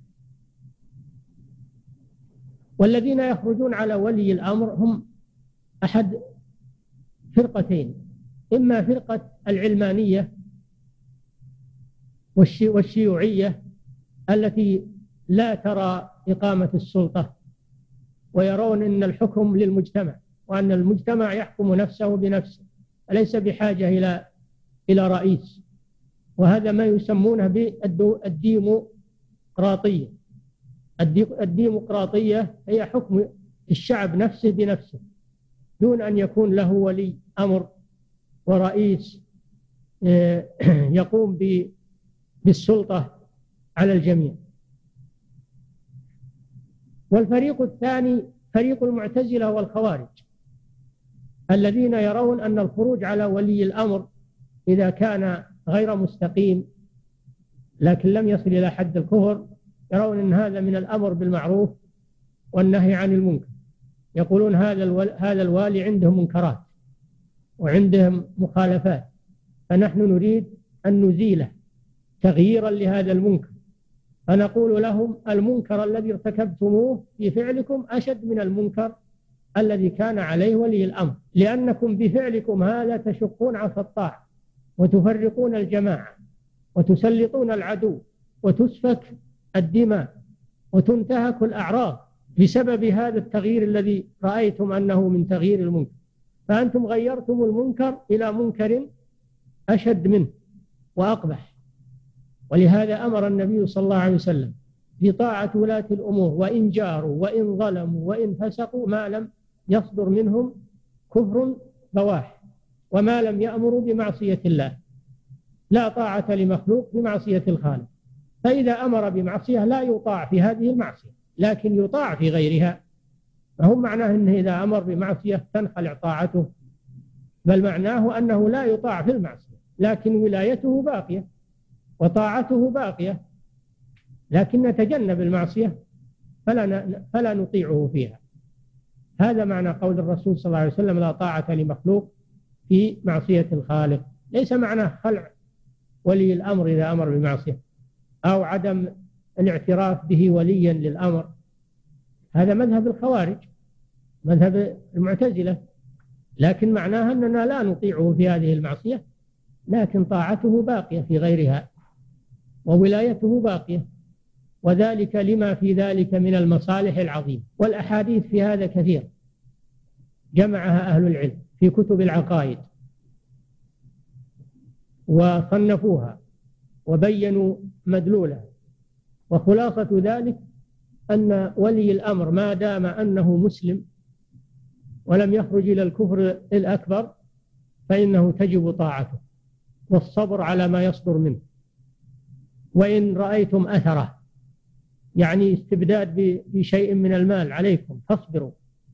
C: والذين يخرجون على ولي الأمر هم أحد فرقتين: إما فرقة العلمانية والشيوعية التي لا ترى إقامة السلطة، ويرون أن الحكم للمجتمع، وأن المجتمع يحكم نفسه بنفسه، ليس بحاجة إلى إلى رئيس. وهذا ما يسمونه بالديمقراطية. الديمقراطية هي حكم الشعب نفسه بنفسه، دون أن يكون له ولي أمر ورئيس يقوم بالسلطة على الجميع. والفريق الثاني فريق المعتزلة والخوارج الذين يرون أن الخروج على ولي الأمر إذا كان غير مستقيم لكن لم يصل إلى حد الكفر، يرون أن هذا من الأمر بالمعروف والنهي عن المنكر. يقولون هذا هذا الوالي عندهم منكرات وعندهم مخالفات، فنحن نريد أن نزيله تغييرا لهذا المنكر، فنقول لهم المنكر الذي ارتكبتموه في فعلكم أشد من المنكر الذي كان عليه ولي الأمر، لأنكم بفعلكم هذا تشقون عصا الطاعة وتفرقون الجماعة وتسلطون العدو وتسفك الدماء وتنتهك الأعراض بسبب هذا التغيير الذي رأيتم أنه من تغيير المنكر، فأنتم غيرتم المنكر إلى منكر أشد منه وأقبح. ولهذا أمر النبي صلى الله عليه وسلم بطاعة ولاة الأمور وإن جاروا وإن ظلموا وإن فسقوا ما لم يصدر منهم كفر بواح وما لم يأمروا بمعصية الله. لا طاعة لمخلوق بمعصية الخالق، فإذا أمر بمعصية لا يطاع في هذه المعصية لكن يطاع في غيرها. فهم معناه أنه إذا أمر بمعصية تنخلع طاعته، بل معناه أنه لا يطاع في المعصية لكن ولايته باقية وطاعته باقية، لكن نتجنب المعصية فلا فلا نطيعه فيها. هذا معنى قول الرسول صلى الله عليه وسلم لا طاعة لمخلوق في معصية الخالق. ليس معناه خلع ولي الأمر إذا أمر بمعصية أو عدم الاعتراف به وليا للأمر، هذا مذهب الخوارج مذهب المعتزلة، لكن معناها أننا لا نطيعه في هذه المعصية لكن طاعته باقية في غيرها وولايته باقية، وذلك لما في ذلك من المصالح العظيمة. والأحاديث في هذا كثير جمعها أهل العلم في كتب العقائد وصنفوها وبينوا مدلولها، وخلاصة ذلك أن ولي الأمر ما دام أنه مسلم ولم يخرج إلى الكفر الأكبر فإنه تجب طاعته والصبر على ما يصدر منه. وإن رأيتم أثره يعني استبداد بشيء من المال عليكم فاصبروا،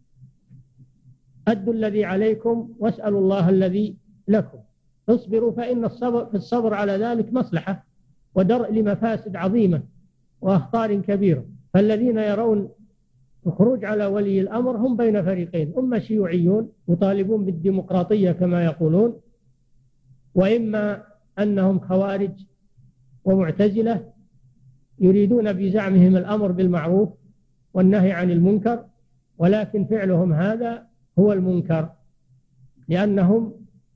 C: أدوا الذي عليكم واسألوا الله الذي لكم، اصبروا فإن الصبر في الصبر على ذلك مصلحة ودرء لمفاسد عظيمة وأخطار كبيرة. فالذين يرون الخروج على ولي الأمر هم بين فريقين، إما شيوعيون يطالبون بالديمقراطية كما يقولون، وإما أنهم خوارج ومعتزلة يريدون بزعمهم الأمر بالمعروف والنهي عن المنكر، ولكن فعلهم هذا هو المنكر لأنهم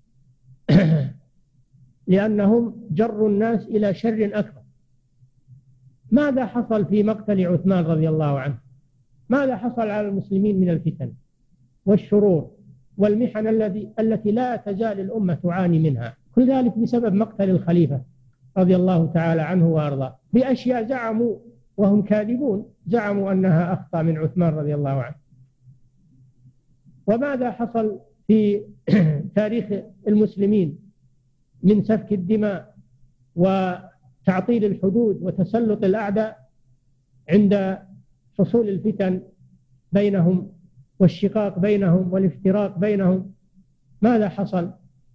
C: لأنهم جروا الناس إلى شر أكبر. ماذا حصل في مقتل عثمان رضي الله عنه؟ ماذا حصل على المسلمين من الفتن والشرور والمحن الذي التي لا تزال الأمة تعاني منها؟ كل ذلك بسبب مقتل الخليفة رضي الله تعالى عنه وأرضاه بأشياء زعموا وهم كاذبون، زعموا أنها أخطأ من عثمان رضي الله عنه. وماذا حصل في تاريخ المسلمين من سفك الدماء وتعطيل الحدود وتسلط الأعداء عند حصول الفتن بينهم والشقاق بينهم والافتراق بينهم؟ ماذا حصل؟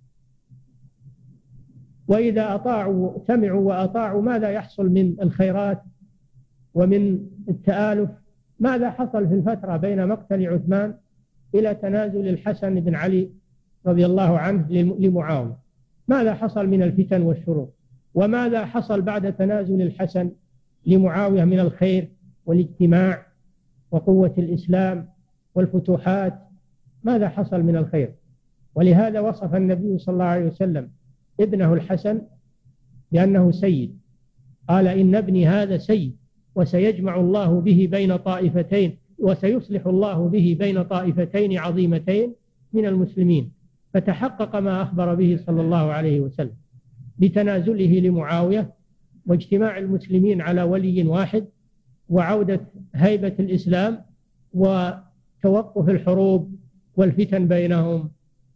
C: وإذا أطاعوا سمعوا وأطاعوا ماذا يحصل من الخيرات ومن التآلف؟ ماذا حصل في الفترة بين مقتل عثمان إلى تنازل الحسن بن علي رضي الله عنه لمعاوية؟ ماذا حصل من الفتن والشرور؟ وماذا حصل بعد تنازل الحسن لمعاوية من الخير والاجتماع وقوة الإسلام والفتوحات؟ ماذا حصل من الخير؟ ولهذا وصف النبي صلى الله عليه وسلم ابنه الحسن بأنه سيد، قال إن ابني هذا سيد وسيجمع الله به بين طائفتين وسيصلح الله به بين طائفتين عظيمتين من المسلمين. فتحقق ما أخبر به صلى الله عليه وسلم بتنازله لمعاوية واجتماع المسلمين على ولي واحد وعودة هيبة الإسلام وتوقف الحروب والفتن بينهم.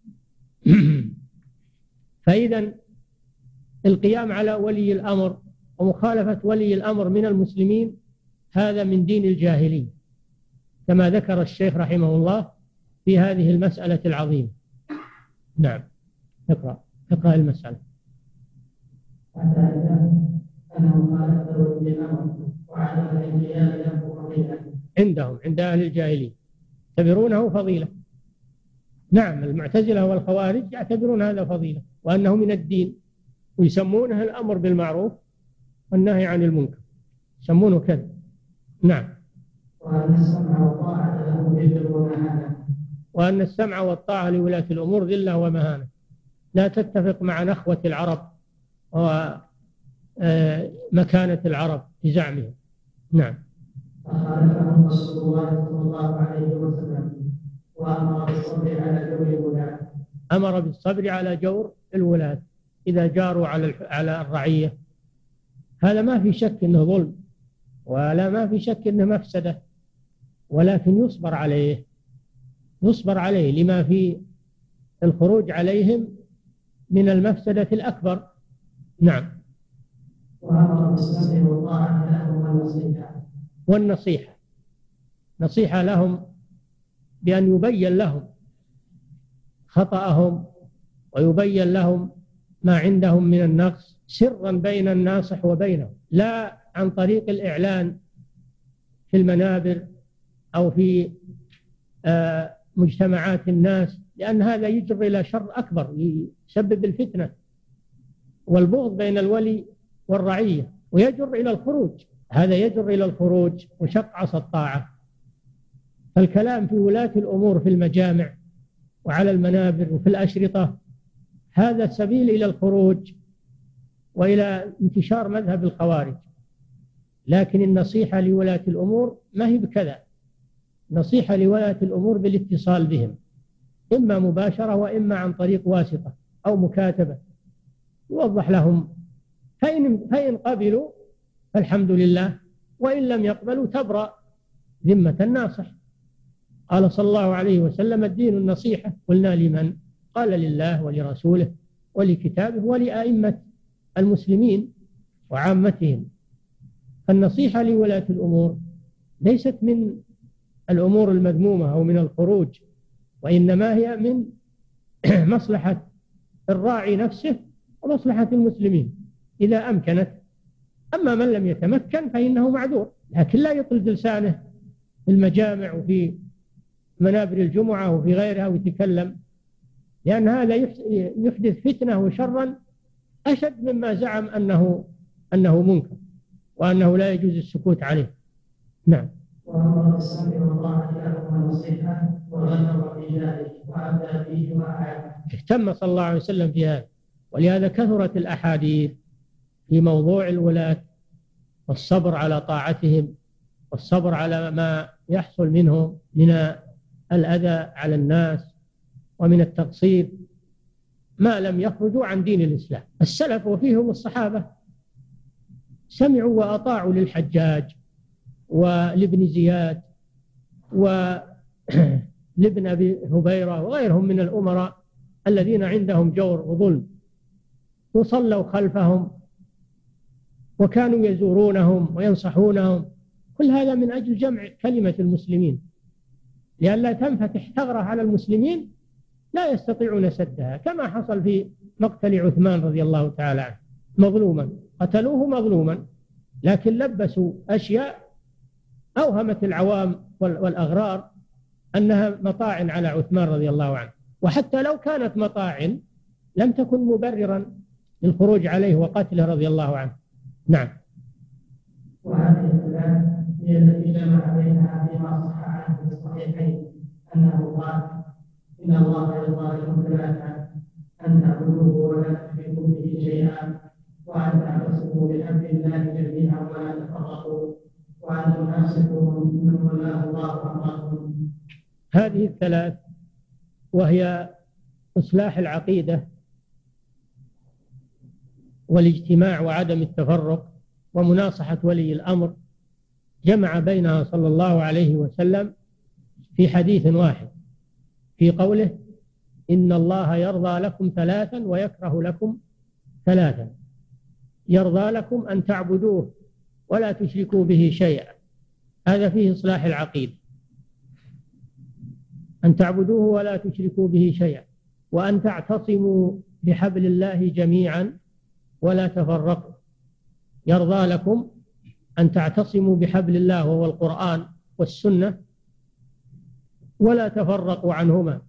C: فإذا القيام على ولي الأمر ومخالفة ولي الأمر من المسلمين هذا من دين الجاهلية، كما ذكر الشيخ رحمه الله في هذه المسألة العظيمة. نعم، اقرأ اقرأ المسألة. عندهم عند أهل الجاهلية يعتبرونه فضيلة. نعم، المعتزلة والخوارج يعتبرون هذا فضيلة وأنه من الدين، ويسمونه الأمر بالمعروف والنهي عن المنكر، يسمونه كذا. نعم. وأن السمع والطاعة له ذلة ومهانة. وأن السمع والطاعة لولاة الأمور ذلة ومهانة، لا تتفق مع نخوة العرب ومكانة العرب في زعمهم. نعم. فخالفهم رسول الله صلى الله عليه وسلم وأمر بالصبر على جور الولاة. أمر بالصبر على جور الولاة إذا جاروا على على الرعية. هذا ما في شك أنه ظلم، ولا ما في شك أنه مفسدة، ولكن يصبر عليه يصبر عليه لما في الخروج عليهم من المفسدة الأكبر. نعم. وأمر بالسمع والطاعة لهم والنصيحة. والنصيحة نصيحة لهم بأن يبين لهم خطأهم ويبين لهم ما عندهم من النقص سرا بين الناصح وبينهم، لا عن طريق الإعلان في المنابر أو في مجتمعات الناس، لأن هذا يجر إلى شر أكبر، يسبب الفتنة والبغض بين الولي والرعية، ويجر إلى الخروج. هذا يجر إلى الخروج وشق عصا الطاعة. فالكلام في ولاة الأمور في المجامع وعلى المنابر وفي الأشرطة هذا سبيل إلى الخروج وإلى انتشار مذهب الخوارج. لكن النصيحة لولاة الأمور ما هي بكذا، نصيحة لولاة الأمور بالاتصال بهم، إما مباشرة وإما عن طريق واسطة أو مكاتبة، يوضح لهم، فإن, فإن قبلوا فالحمد لله، وإن لم يقبلوا تبرأ ذمة الناصح. قال صلى الله عليه وسلم: الدين النصيحة. قلنا: لمن؟ قال: لله ولرسوله ولكتابه ولأئمة المسلمين وعامتهم. فالنصيحة لولاة الأمور ليست من الأمور المذمومة أو من الخروج، وإنما هي من مصلحة الراعي نفسه ومصلحة المسلمين إذا أمكنت. أما من لم يتمكن فإنه معذور، لكن لا يطلق لسانه في المجامع وفي منابر الجمعة وفي غيرها ويتكلم، لأن هذا يحدث فتنة وشرا أشد مما زعم أنه أنه منكر وأنه لا يجوز السكوت عليه. نعم. وأمر بالسمع والطاعة لهم والنصيحة وغلظ في ذلك وأبدى فيه وأعاد. اهتم صلى الله عليه وسلم في هذا، ولهذا كثرت الأحاديث في موضوع الولاة والصبر على طاعتهم والصبر على ما يحصل منهم من الأذى على الناس ومن التقصير ما لم يخرجوا عن دين الإسلام. السلف وفيهم الصحابة سمعوا وأطاعوا للحجاج ولابن زياد ولابن أبي هبيرة وغيرهم من الأمراء الذين عندهم جور وظلم، وصلوا خلفهم وكانوا يزورونهم وينصحونهم. كل هذا من أجل جمع كلمة المسلمين، لئلا تنفتح ثغرة على المسلمين لا يستطيعون سدها، كما حصل في مقتل عثمان رضي الله تعالى عنه، مظلوما قتلوه مظلوما، لكن لبسوا أشياء أوهمت العوام والأغرار أنها مطاعن على عثمان رضي الله عنه، وحتى لو كانت مطاعن لم تكن مبررا للخروج عليه وقتله رضي الله عنه. نعم. وهذه الثلاث هي التي جمع بينها فيما صح عنه في الصحيحين أنه قال: إن الله يرضى لكم ثلاثة: أن تعبدوه ولا تشركوا به شيئا، وأن تعتصموا بحبل الله جميعا ولا تفرقوا، وأن تناصحوا من ولاه الله أمركم. هذه الثلاث وهي إصلاح العقيدة والاجتماع وعدم التفرق ومناصحة ولي الأمر، جمع بينها صلى الله عليه وسلم في حديث واحد في قوله إن الله يرضى لكم ثلاثا ويكره لكم ثلاثا. يرضى لكم أن تعبدوه ولا تشركوا به شيئا، هذا فيه إصلاح العقيدة، أن تعبدوه ولا تشركوا به شيئا، وأن تعتصموا بحبل الله جميعا ولا تفرقوا. يرضى لكم أن تعتصموا بحبل الله وهو القرآن والسنة ولا تفرقوا عنهما،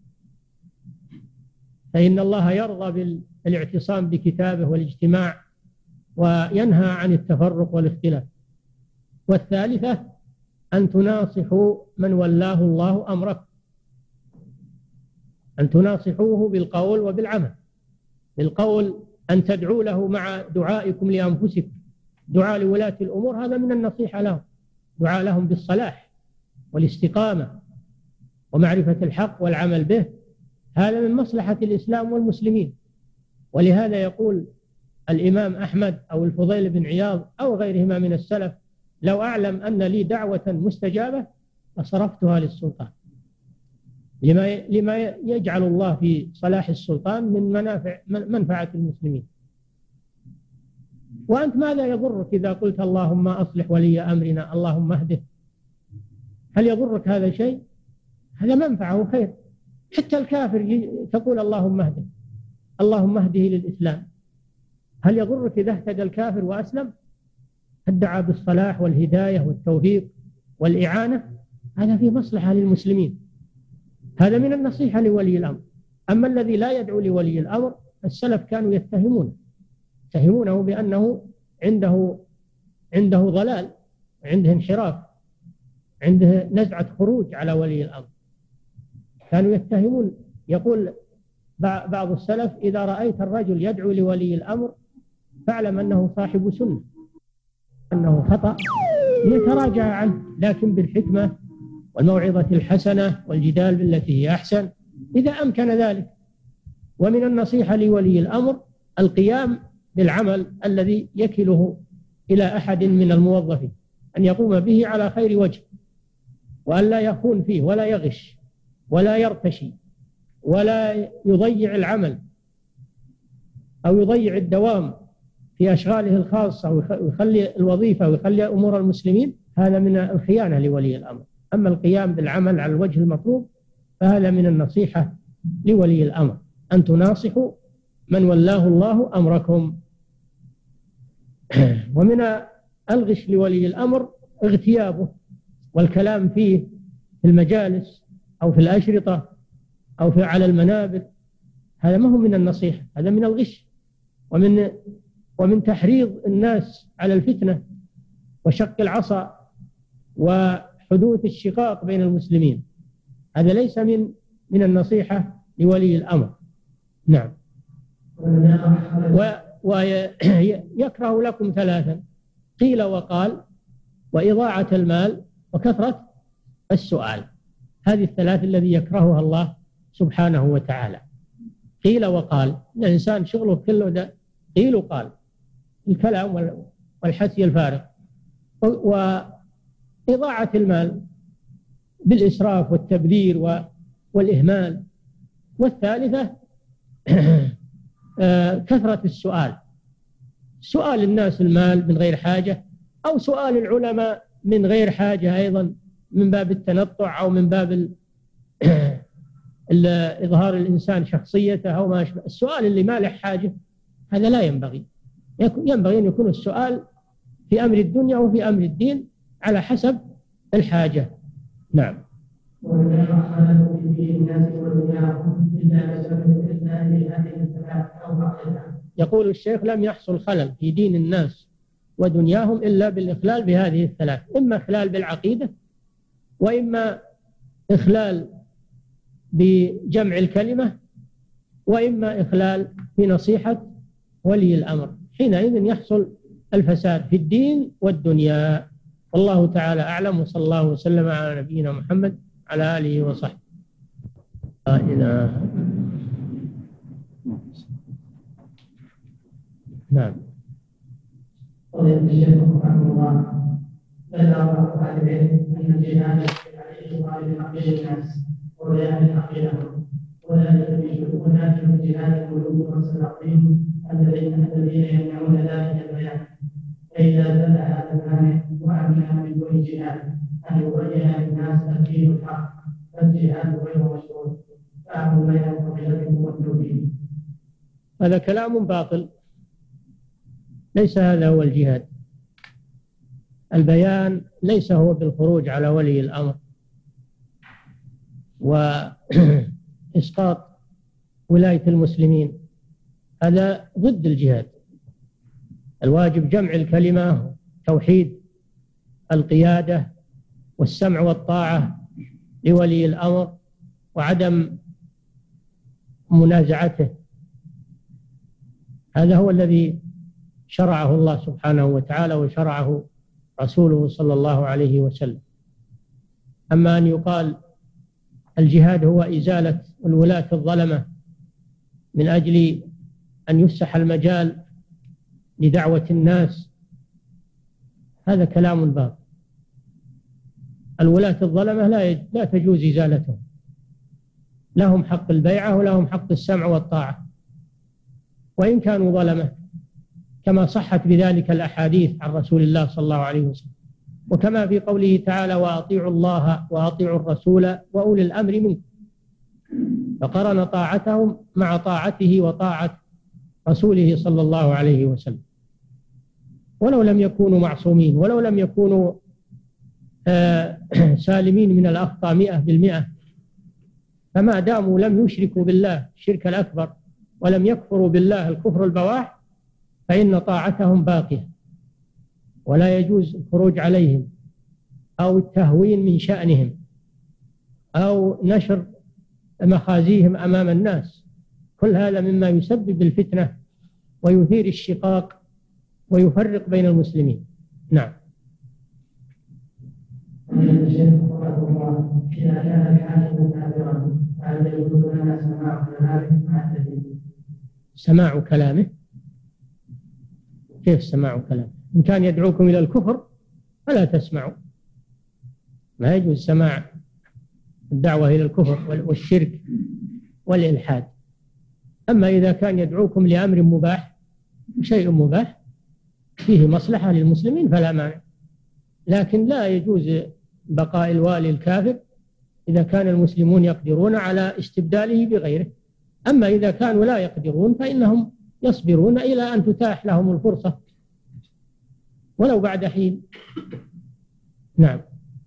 C: فإن الله يرضى بالاعتصام بكتابه والاجتماع وينهى عن التفرق والاختلاف. والثالثة أن تناصحوا من ولاه الله أمركم، أن تناصحوه بالقول وبالعمل. بالقول أن تدعوا له مع دعائكم لأنفسكم، دعاء لولاة الأمور هذا من النصيحة لهم، دعاء لهم بالصلاح والاستقامة ومعرفة الحق والعمل به، هذا من مصلحة الإسلام والمسلمين. ولهذا يقول الإمام أحمد أو الفضيل بن عياض أو غيرهما من السلف: لو أعلم أن لي دعوة مستجابة لصرفتها للسلطان، لما لما يجعل الله في صلاح السلطان من منافع منفعة المسلمين. وأنت ماذا يضرك إذا قلت اللهم أصلح ولي أمرنا، اللهم اهده؟ هل يضرك هذا شيء؟ هذا منفعه خير. حتى الكافر تقول اللهم اهده، اللهم اهده للإسلام، هل يضرك إذا اهتدى الكافر وأسلم؟ ادعى بالصلاح والهداية والتوفيق والإعانة، هذا في مصلحة للمسلمين، هذا من النصيحة لولي الأمر. أما الذي لا يدعو لولي الأمر، السلف كانوا يتهمونه يتهمونه بأنه عنده عنده ضلال، عنده انحراف، عنده نزعة خروج على ولي الأمر، كانوا يتهمون. يقول بعض السلف: إذا رأيت الرجل يدعو لولي الأمر فاعلم أنه صاحب سنة، أنه خطأ يتراجع عنه، لكن بالحكمة والموعظة الحسنة والجدال بالتي هي أحسن إذا أمكن ذلك. ومن النصيحة لولي الأمر القيام بالعمل الذي يكله إلى أحد من الموظفين، أن يقوم به على خير وجه، وأن لا يخون فيه ولا يغش ولا يرتشي ولا يضيع العمل أو يضيع الدوام في أشغاله الخاصة ويخلي الوظيفة ويخلي أمور المسلمين، هذا من الخيانة لولي الأمر. أما القيام بالعمل على الوجه المطلوب فهذا من النصيحة لولي الأمر، أن تناصحوا من ولاه الله أمركم. ومن الغش لولي الأمر اغتيابه والكلام فيه في المجالس أو في الأشرطة أو في على المنابر، هذا ما هو من النصيحة، هذا من الغش ومن ومن تحريض الناس على الفتنة وشق العصا وحدوث الشقاق بين المسلمين، هذا ليس من من النصيحة لولي الأمر. نعم. ويكره لكم ثلاثا: قيل وقال، وإضاعة المال، وكثرة السؤال. هذه الثلاث الذي يكرهها الله سبحانه وتعالى. قيل وقال، الإنسان شغله كله ده قيل وقال، الكلام والحثي الفارغ. وإضاعة المال بالإسراف والتبذير والإهمال. والثالثة كثرة السؤال، سؤال الناس المال من غير حاجة، أو سؤال العلماء من غير حاجة أيضا، من باب التنطع أو من باب إظهار الإنسان شخصيته أو ما أشبه. السؤال اللي ما له حاجة هذا لا ينبغي، ينبغي أن يكون السؤال في أمر الدنيا وفي أمر الدين على حسب الحاجة. نعم. يقول الشيخ: لم يحصل خلل في دين الناس ودنياهم إلا بالإخلال بهذه الثلاث، إما إخلال بالعقيدة، وإما إخلال بجمع الكلمة، وإما إخلال في نصيحة ولي الأمر. حينئذ يحصل الفساد في الدين والدنيا. والله تعالى أعلم، وصلى الله وسلم على نبينا محمد على آله وصحبه. لا إله. نعم.
B: قال الشيخ رحمه الله: بلغ أهل العلم أن الجهاد عليه غالب عقل الناس، وهو وبيان الحق لهم، وذلك في الجهاد الملوك والسلاطين الذين يمنعون ذلك البيان، فإذا دل هذا المانع وأمكن من دون جهاد أن يبين للناس تبيين الحق فالجهاد غير مشروع، فأمر بينهم وبينكم والتوحيد.
C: هذا كلام باطل، ليس هذا هو الجهاد. البيان ليس هو بالخروج على ولي الأمر وإسقاط ولاية المسلمين، هذا ضد الجهاد. الواجب جمع الكلمة، توحيد القيادة والسمع والطاعة لولي الأمر وعدم منازعته. هذا هو الذي شرعه الله سبحانه وتعالى وشرعه رسوله صلى الله عليه وسلم. أما أن يقال الجهاد هو إزالة الولاة الظلمة من أجل أن يفسح المجال لدعوة الناس، هذا كلام باطل. الولاة الظلمة لا لا تجوز إزالتهم، لهم حق البيعة ولهم حق السمع والطاعة وإن كانوا ظلمة، كما صحت بذلك الأحاديث عن رسول الله صلى الله عليه وسلم، وكما في قوله تعالى: وأطيعوا الله وأطيعوا الرسول وأولي الأمر منكم، فقرن طاعتهم مع طاعته وطاعة رسوله صلى الله عليه وسلم. ولو لم يكونوا معصومين، ولو لم يكونوا سالمين من الأخطاء مئة بالمئة، فما داموا لم يشركوا بالله الشرك الأكبر ولم يكفروا بالله الكفر البواح فإن طاعتهم باقية، ولا يجوز الخروج عليهم أو التهوين من شأنهم أو نشر مخازيهم أمام الناس. كل هذا مما يسبب الفتنة ويثير الشقاق ويفرق بين المسلمين. نعم.
B: إذا كان الحاكم كافرا فهل يجوز لنا سماع كلامه مع التدين؟
C: سماع كلامه؟ كيف سماع كلامه؟ إن كان يدعوكم إلى الكفر فلا تسمعوا، ما يجوز سماع الدعوة إلى الكفر والشرك والإلحاد. أما إذا كان يدعوكم لأمر مباح، شيء مباح فيه مصلحة للمسلمين فلا مانع، لكن لا يجوز بقاء الوالي الكافر إذا كان المسلمون يقدرون على استبداله بغيره. أما إذا كانوا لا يقدرون فإنهم يصبرون إلى أن تتاح لهم الفرصة ولو بعد حين. نعم.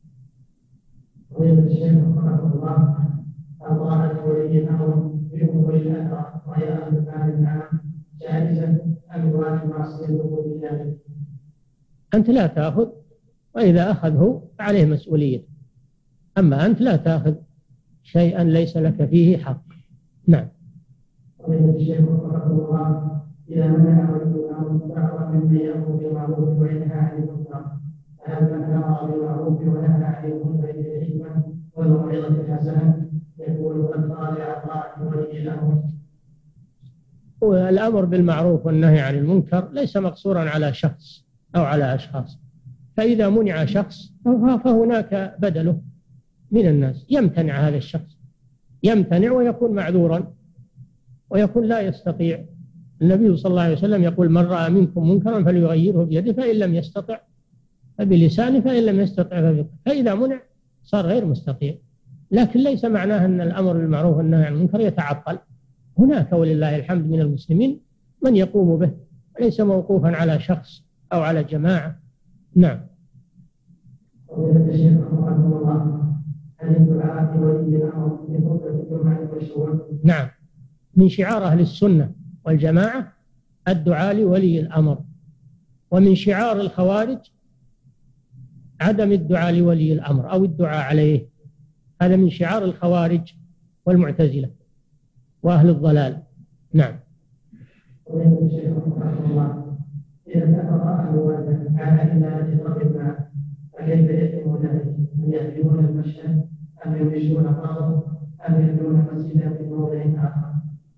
B: ويقول الشيخ رحمه الله: الله ولي الأمر بأمور الأثر وهي أهل العام جائزة أم واجب معصيته بذلك؟
C: أنت لا تأخذ، وإذا أخذه فعليه مسؤولية، أما أنت لا تأخذ شيئا ليس لك فيه حق. نعم.
B: ويقول الشيخ رحمه الله: إذا منع رجل بعض ممن يأمر بالمعروف وينهى عن المنكر، فهل من أمر بالمعروف ونهى عن المنكر بالحكمة والموعظة الحسنة يكون قد خالع طاعة ولي الأمر؟
C: الأمر بالمعروف والنهي عن المنكر ليس مقصورا على شخص أو على أشخاص، فإذا منع شخص فهناك بدله من الناس يمتنع هذا الشخص، يمتنع ويكون معذورا ويكون لا يستطيع. النبي صلى الله عليه وسلم يقول: من رأى منكم منكرا فليغيره بيده فإن لم يستطع فبلسانه فإن لم يستطع فبقلبه، فإذا منع صار غير مستطيع. لكن ليس معناه أن الأمر بالمعروف والنهي عن المنكر يتعطل، هناك ولله الحمد من المسلمين من يقوم به، وليس موقوفا على شخص أو على جماعة. نعم.
B: ويقول الشيخ رحمه الله: هل الدعاء ولي الأمر بخطبة الجمعة مشروع؟
C: نعم، من شعار أهل السنة والجماعة الدعاء لولي الأمر، ومن شعار الخوارج عدم الدعاء لولي الأمر أو الدعاء عليه. هذا من شعار الخوارج والمعتزلة وأهل الضلال. نعم.
B: ويقول الشيخ رحمه الله: إذا اتفق أهل الوثن على إمالة رب ما فكيف يتم ذلك؟ أن يهدمون المشهد أم يمشون الأرض أم يبنون مسجدا في موضع آخر؟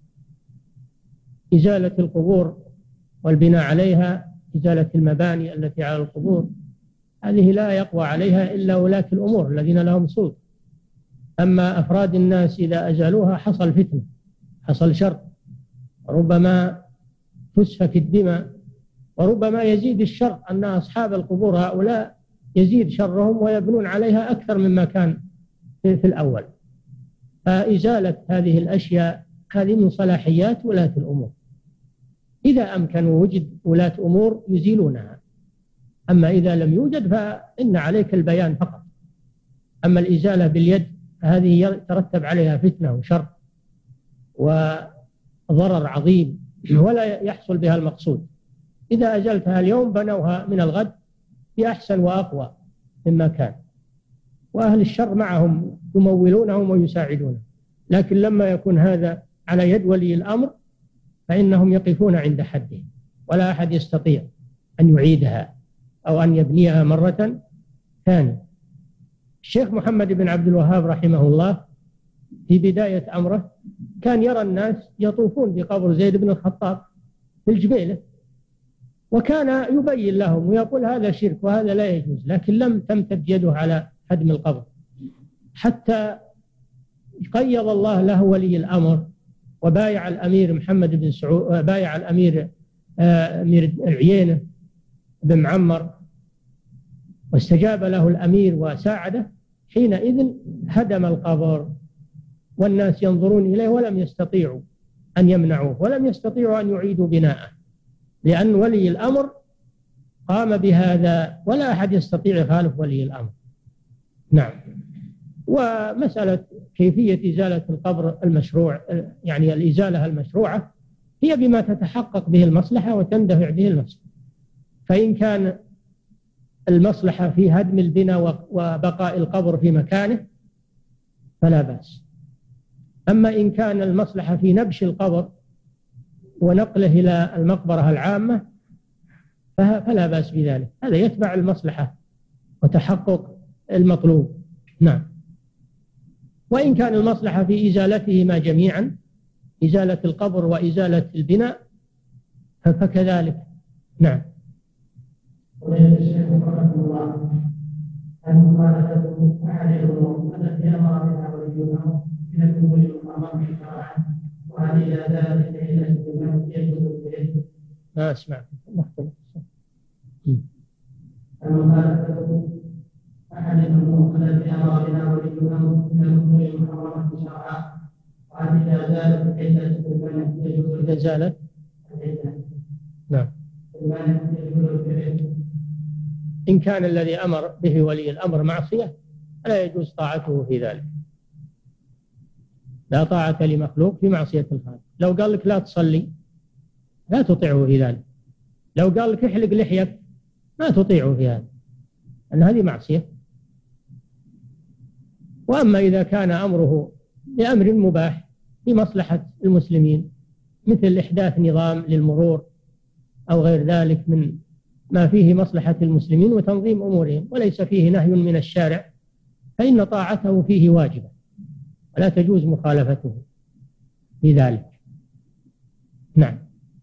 C: إزالة القبور والبناء عليها، إزالة المباني التي على القبور، هذه لا يقوى عليها إلا ولاة الأمور الذين لهم سلطة. أما أفراد الناس إذا أزالوها حصل فتنة، حصل شر، ربما تسفك الدماء، وربما يزيد الشر أن أصحاب القبور هؤلاء يزيد شرهم ويبنون عليها أكثر مما كان في الأول. فإزالة هذه الأشياء هذه من صلاحيات ولاة الأمور، إذا أمكن ووجد ولاة أمور يزيلونها، أما إذا لم يوجد فإن عليك البيان فقط. أما الإزالة باليد هذه يترتب عليها فتنة وشر وضرر عظيم ولا يحصل بها المقصود. إذا أزلتها اليوم بنوها من الغد بأحسن وأقوى مما كان، وأهل الشر معهم يمولونهم ويساعدونهم. لكن لما يكون هذا على يد ولي الأمر فإنهم يقفون عند حده، ولا أحد يستطيع أن يعيدها أو أن يبنيها مرة ثانية. الشيخ محمد بن عبد الوهاب رحمه الله في بداية أمره كان يرى الناس يطوفون بقبر زيد بن الخطاب في الجبيلة، وكان يبين لهم ويقول هذا شرك وهذا لا يجوز، لكن لم تمتد يده على هدم القبر، حتى قيض الله له ولي الأمر وبايع الأمير محمد بن سعود، بايع الأمير أمير العيينة بن معمر، واستجاب له الأمير وساعده. حينئذ هدم القبر والناس ينظرون إليه ولم يستطيعوا أن يمنعوه ولم يستطيعوا أن يعيدوا بناءه، لأن ولي الأمر قام بهذا ولا أحد يستطيع يخالف ولي الأمر. نعم. ومسألة كيفية إزالة القبر المشروع، يعني الإزالة المشروعة، هي بما تتحقق به المصلحة وتندفع به المصلحة. فإن كان المصلحة في هدم البناء وبقاء القبر في مكانه فلا بأس. أما إن كان المصلحة في نبش القبر ونقله إلى المقبرة العامة فلا بأس بذلك، هذا يتبع المصلحة وتحقق المطلوب. نعم. وإن كان المصلحة في إزالتهما جميعا، إزالة القبر وإزالة البناء، فكذلك. نعم.
B: ويقول الشيخ رحمه الله أن مخالفة أحد الأمور التي أمر بها ولي الأمر من الأمور المحرمة شرعا، وهل إذا زالت العلة بالموت يجوز به؟
C: ما أسمع مختلف.
B: المخالفة أحد الأمور التي أمر بها ولي الأمر من الأمور المحرمة شرعا، وهل إذا زالت العلة بالموت يجوز به؟
C: إذا زالت
B: العلة
C: نعم
B: بالموت يجوز به.
C: إن كان الذي أمر به ولي الأمر معصية لا يجوز طاعته في ذلك، لا طاعة لمخلوق في معصية الخالق. لو قال لك لا تصلي لا تطيعه في ذلك، لو قال لك احلق لحيك ما تطيعه في هذا، أن هذه معصية. وأما إذا كان أمره بأمر مباح لمصلحة المسلمين، مثل إحداث نظام للمرور أو غير ذلك من ما فيه مصلحة المسلمين وتنظيم أمورهم وليس فيه نهي من الشارع، فإن طاعته فيه واجبة ولا تجوز مخالفته في ذلك. نعم.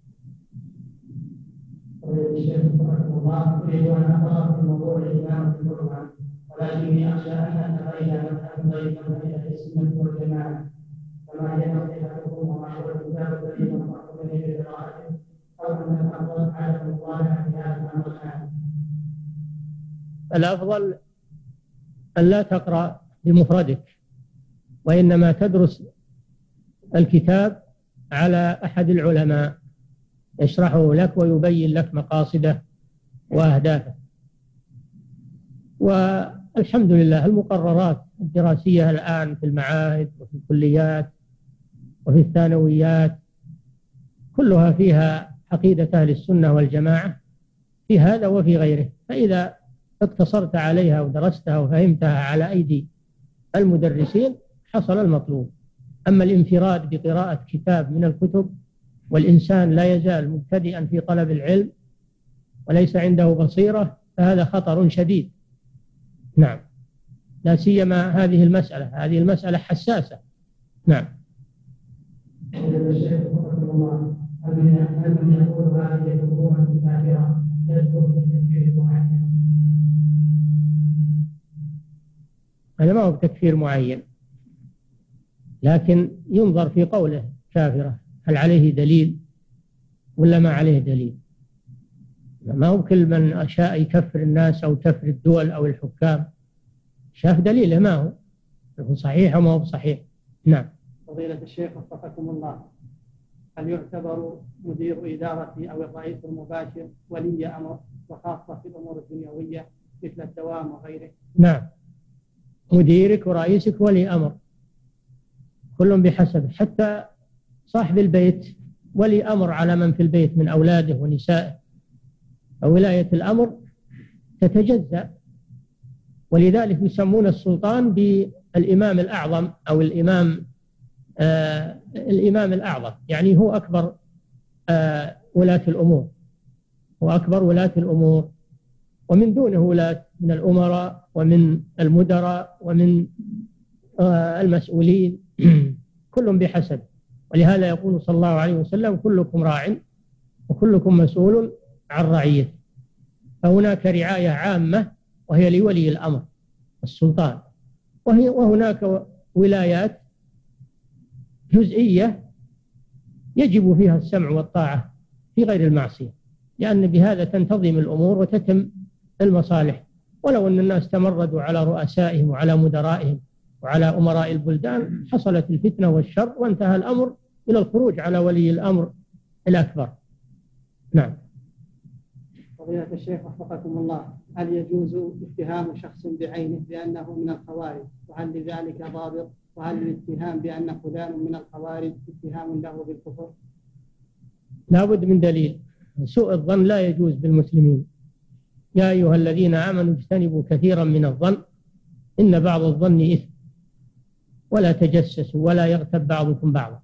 B: الشيخ رحمه الله أريد أن أقرأ في موضوع الإمامة في القرآن، ولكني أخشى أن أتبين مذهب ضيفا بين أهل السنة والجماعة، فما هي نصيحتكم وما هو الكتاب الذي نصحتني بقراءته، أو أن الأفضل عدم المطالعة في هذا الأمر؟
C: الأفضل أن لا تقرأ بمفردك، وإنما تدرس الكتاب على أحد العلماء يشرحه لك ويبين لك مقاصده وأهدافه. والحمد لله المقررات الدراسية الآن في المعاهد وفي الكليات وفي الثانويات كلها فيها عقيدة أهل السنة والجماعة في هذا وفي غيره، فإذا اقتصرت عليها ودرستها وفهمتها على أيدي المدرسين حصل المطلوب. أما الانفراد بقراءة كتاب من الكتب والإنسان لا يزال مبتدئا في طلب العلم وليس عنده بصيرة فهذا خطر شديد. نعم. لا سيما هذه المسألة، هذه المسألة حساسة. نعم.
B: الشيخ رحمه الله هل من يقول هذه الحكومة كافرة يدخل في تكفير معين؟
C: هذا ما هو تكفير معين، لكن ينظر في قوله كافرة هل عليه دليل ولا ما عليه دليل. ما هو كل من أشاء يكفر الناس أو يكفر الدول أو الحكام، شاف دليله ما هو هو صحيح وما هو صحيح. نعم.
B: فضيلة الشيخ وفقكم الله، هل يعتبر مدير إدارة أو الرئيس المباشر ولي أمر وخاصة في الأمور الدنيوية مثل الدوام وغيره؟
C: نعم، مديرك ورئيسك ولي أمر كلهم بحسب، حتى صاحب البيت ولي أمر على من في البيت من أولاده ونسائه، وولاية الأمر تتجزأ، ولذلك يسمون السلطان بالإمام الأعظم أو الإمام آه الإمام الأعظم، يعني هو أكبر آه ولاة الأمور، هو أكبر ولاة الأمور، ومن دونه ولاة من الأمراء ومن المدراء ومن آه المسؤولين كلهم بحسب. ولهذا يقول صلى الله عليه وسلم كلكم راع وكلكم مسؤول عن رعيته. فهناك رعاية عامة وهي لولي الأمر السلطان، وهي وهناك ولايات جزئية يجب فيها السمع والطاعة في غير المعصية، لأن بهذا تنتظم الأمور وتتم المصالح. ولو أن الناس تمردوا على رؤسائهم وعلى مدرائهم وعلى أمراء البلدان حصلت الفتنة والشر وانتهى الأمر إلى الخروج على ولي الأمر الأكبر. نعم.
B: فضيلة الشيخ وفقكم الله، هل يجوز اتهام شخص بعينه بأنه من الخوارج، وهل لذلك ضابط؟ وهل الاتهام بأن فلان من الخوارج اتهام له بالكفر؟
C: لا بد من دليل. سوء الظن لا يجوز بالمسلمين. يا أيها الذين آمنوا اجتنبوا كثيرا من الظن إن بعض الظن إثم ولا تجسسوا ولا يغتب بعضكم بعضا.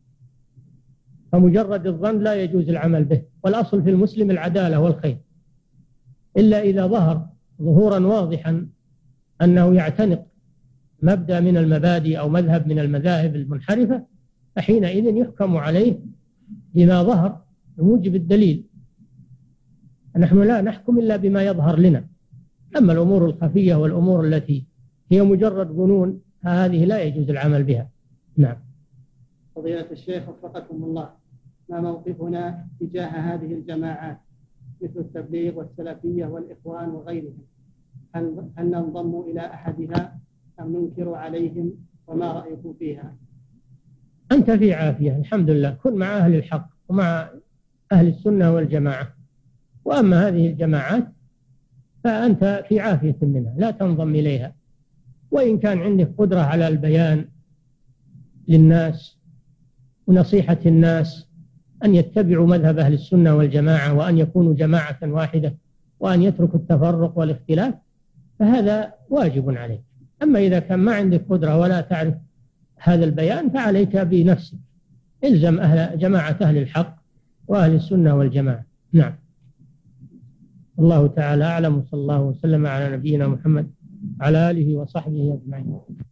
C: فمجرد الظن لا يجوز العمل به، والأصل في المسلم العدالة والخير، إلا إذا ظهر ظهورا واضحا أنه يعتنق مبدأ من المبادئ أو مذهب من المذاهب المنحرفة، فحينئذ يحكم عليه بما ظهر بموجب الدليل. نحن لا نحكم إلا بما يظهر لنا. أما الأمور الخفية والأمور التي هي مجرد ظنون هذه لا يجوز العمل بها. نعم.
B: فضيلة الشيخ وفقكم الله، ما موقفنا تجاه هذه الجماعات مثل التبليغ والسلفية والإخوان وغيرهم؟ هل, هل ننضم إلى أحدها أم ننكر عليهم؟ وما رأيكم فيها؟
C: أنت في عافية الحمد لله، كن مع أهل الحق ومع أهل السنة والجماعة. وأما هذه الجماعات فأنت في عافية منها، لا تنضم إليها. وإن كان عندك قدرة على البيان للناس ونصيحة الناس أن يتبعوا مذهب أهل السنة والجماعة وأن يكونوا جماعة واحدة وأن يتركوا التفرق والاختلاف، فهذا واجب عليك. أما إذا كان ما عندك قدرة ولا تعرف هذا البيان فعليك بنفسك، إلزم أهل جماعة أهل الحق وأهل السنة والجماعة. نعم. الله تعالى أعلم، وصلى الله وسلم على نبينا محمد على آله وصحبه أجمعين.